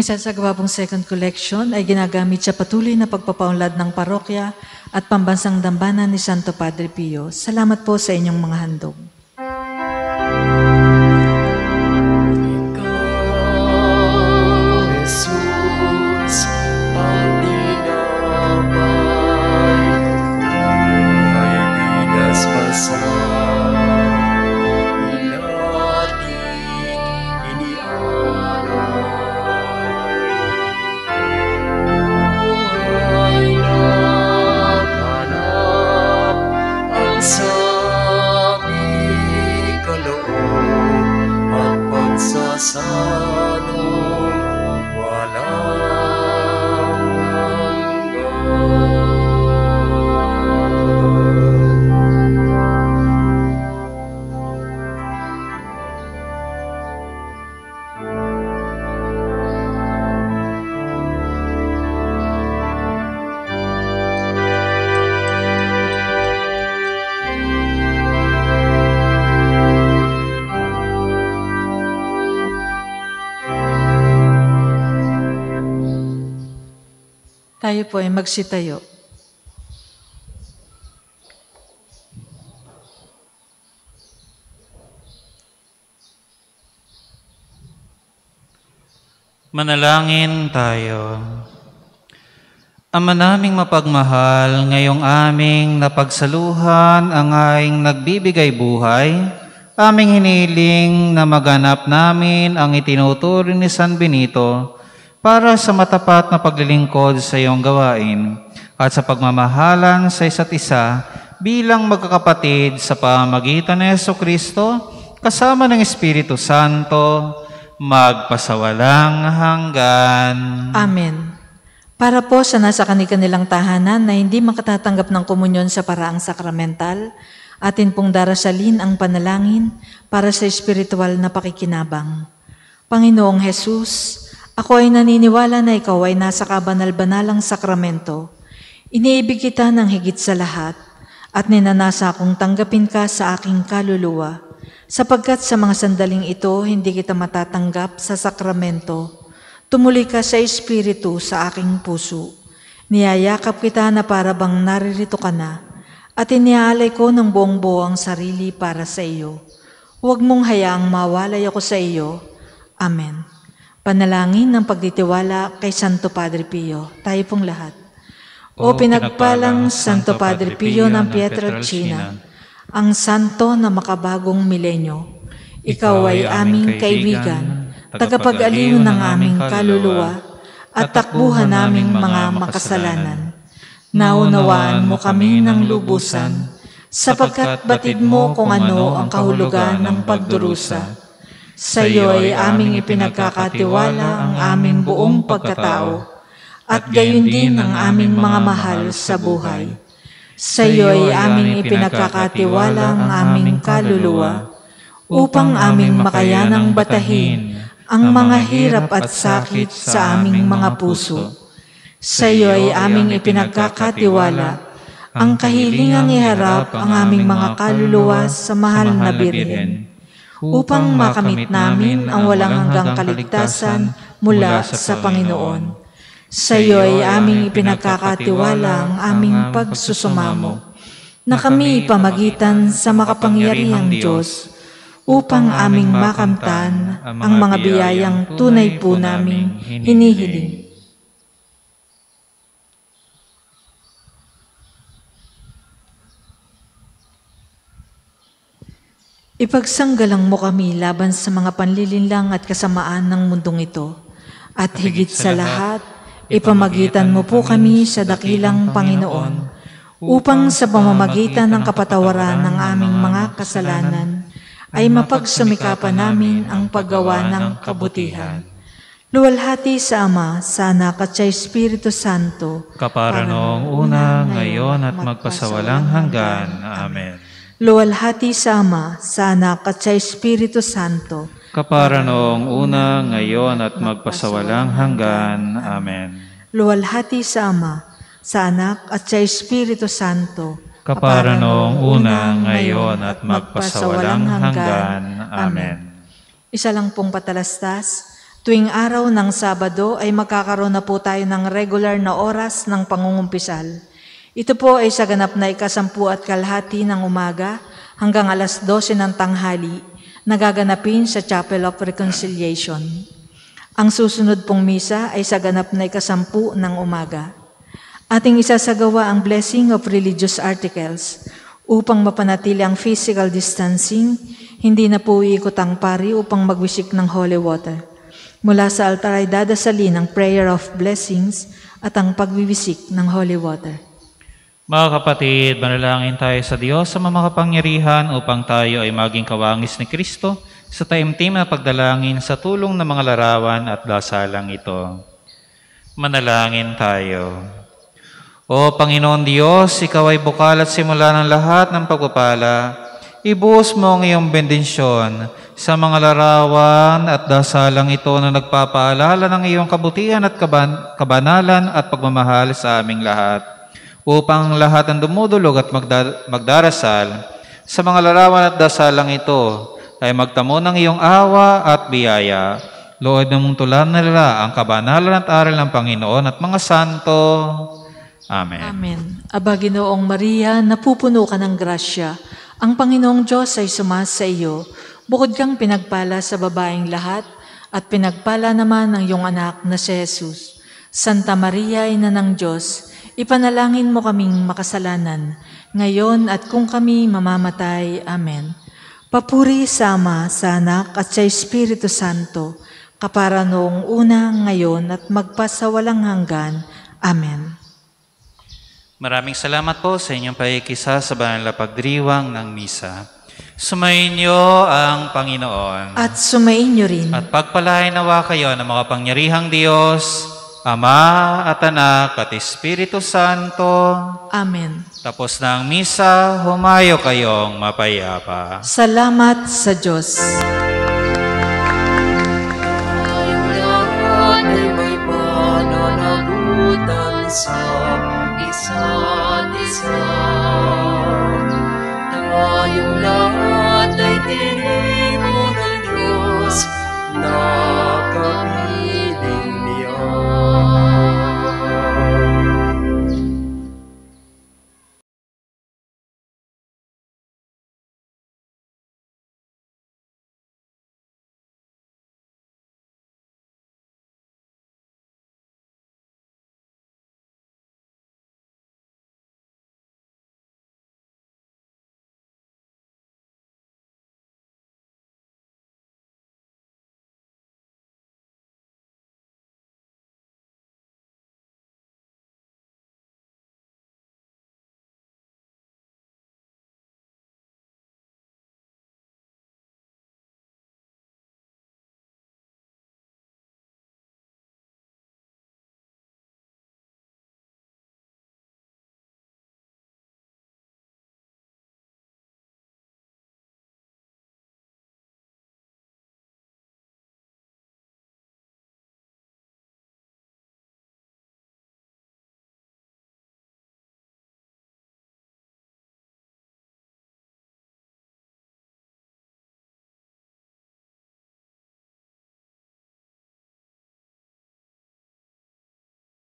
isasagawa pong second collection ay ginagamit sa patuloy na pagpapaunlad ng parokya at pambansang dambana ni Santo Padre Pio. Salamat po sa inyong mga handog. Jesus, ang dinamay, ay binasbasan, inating inialay. Buhay naganap ang sabi kaloob at pagsasalong walang hanggan. Tayo po ay magsitayo. Manalangin tayo. Ama naming mapagmahal, ngayong aming napagsaluhan ang aing nagbibigay buhay, aming hiniling na maganap namin ang itinuturo ni San Benito para sa matapat na paglilingkod sa iyong gawain at sa pagmamahalan sa isa't isa bilang magkakapatid sa pamamagitan ni Jesucristo kasama ng Espiritu Santo, magpasawalang hanggan. Amen. Para po sa nasa kanilang tahanan na hindi makatatanggap ng komunyon sa paraang sakramental, atin pong darasalin ang panalangin para sa espiritual na pakikinabang. Panginoong Jesus, ako ay naniniwala na ikaw ay nasa kabanal-banalang sakramento. Iniibig kita ng higit sa lahat at ninanasa akong tanggapin ka sa aking kaluluwa, sapagkat sa mga sandaling ito hindi kita matatanggap sa sakramento. Tumuli ka sa espiritu sa aking puso. Niyayakap kita na para bang naririto ka na at iniaalay ko ng buong buo ang sarili para sa iyo. Huwag mong hayaang mawalay ako sa iyo. Amen. Panalangin ng pagtitiwala kay Santo Padre Pio. Tayo pong lahat. O pinagpalang Santo Padre Pio ng Pietrelcina, ang santo na makabagong milenyo, ikaw ay aming kaibigan, tagapag-aliw ng aming kaluluwa, at takbuhan naming mga makasalanan. Naunawaan mo kami ng lubusan, sapagkat batid mo kung ano ang kahulugan ng pagdurusa. Sa iyo ay aming ipinagkakatiwala ang aming buong pagkatao, at gayon din ang aming mga mahal sa buhay. Sa iyo ay aming ipinagkakatiwala ang aming kaluluwa, upang aming makayanang batahin ang mga hirap at sakit sa aming mga puso. Sa iyo ay aming ipinagkakatiwala ang kahilingang iharap ang aming mga kaluluwa sa mahal na Birhen, upang makamit namin ang walang hanggang kaligtasan mula sa Panginoon. Sa iyo ay aming ipinagkakatiwala ang aming pagsusumamo, na kami pamagitan sa makapangyarihang Diyos, upang aming makamtan ang mga biyayang tunay po naming hinihiling. Ipagsanggalang mo kami laban sa mga panlilinlang at kasamaan ng mundong ito. At higit sa lahat, ipamagitan mo po kami sa dakilang Panginoon, upang sa pamamagitan ng kapatawaran ng aming mga kasalanan, ay mapagsumikapan namin ang paggawa ng kabutihan. Luwalhati sa Ama, sa Anak at sa Espiritu Santo, Kapara noong una, ngayon at magpasawalang hanggan. Amen. luwalhati sa Ama, sa Anak at sa Espiritu Santo, Kapara noong una, ngayon at magpasawalang hanggan. Amen. luwalhati sa Ama, sa Anak at sa Espiritu Santo, Kapara noong una, ngayon at magpasawalang hanggan. Amen. Isa lang pong patalastas, Tuwing araw ng Sabado ay magkakaroon na po tayo ng regular na oras ng pangungumpisal. Ito po ay sa ganap na 10:30 ng umaga hanggang 12:00 ng tanghali, nagaganapin sa Chapel of Reconciliation. Ang susunod pong misa ay sa ganap na 10:00 ng umaga. Ating isasagawa ang blessing of religious articles upang mapanatili ang physical distancing, hindi na po iikot ang pari upang magwisik ng holy water. Mula sa altar ay dadasalin ang prayer of blessings at ang pagwiwisik ng holy water. Mga kapatid, manalangin tayo sa Diyos sa makapangyarihan upang tayo ay maging kawangis ni Kristo sa taimtim na pagdalangin sa tulong ng mga larawan at dasalang ito. Manalangin tayo. O Panginoon Diyos, Ikaw ay bukal at simula ng lahat ng pagpapala. Ibuhos mo ang iyong bendisyon sa mga larawan at dasalang ito na nagpapaalala ng iyong kabutihan at kabanalan at pagmamahal sa aming lahat. Upang lahat ng dumudulog at magdarasal sa mga larawan at dasalang ito ay magtamo ng iyong awa at biyaya. Loob ng tulan nila ang kabanalan at aral ng Panginoon at mga santo. Amen. Amen. Aba, Ginoong Maria, napupuno ka ng grasya. Ang Panginoong Diyos ay sumasa iyo. Bukod kang pinagpala sa babaeng lahat, at pinagpala naman ang iyong anak na si Jesus. Santa Maria, Ina ng Diyos, ipanalangin mo kaming makasalanan, ngayon at kung kami mamamatay. Amen. Papuri sa Ama, sa Anak, at sa Espiritu Santo, kapara noong una, ngayon, at magpasawalang hanggan. Amen. Maraming salamat po sa inyong pakikisa sa banal na pagdiriwang ng misa. Sumainyo ang Panginoon. At sumainyo rin. At pagpalain nawa kayo ng mga pangyarihang Diyos, Ama at Anak at Espiritu Santo. Amen. Tapos na ang misa, humayo kayong mapayapa. Salamat sa Diyos. Tayong lahat ay may pananagutan sa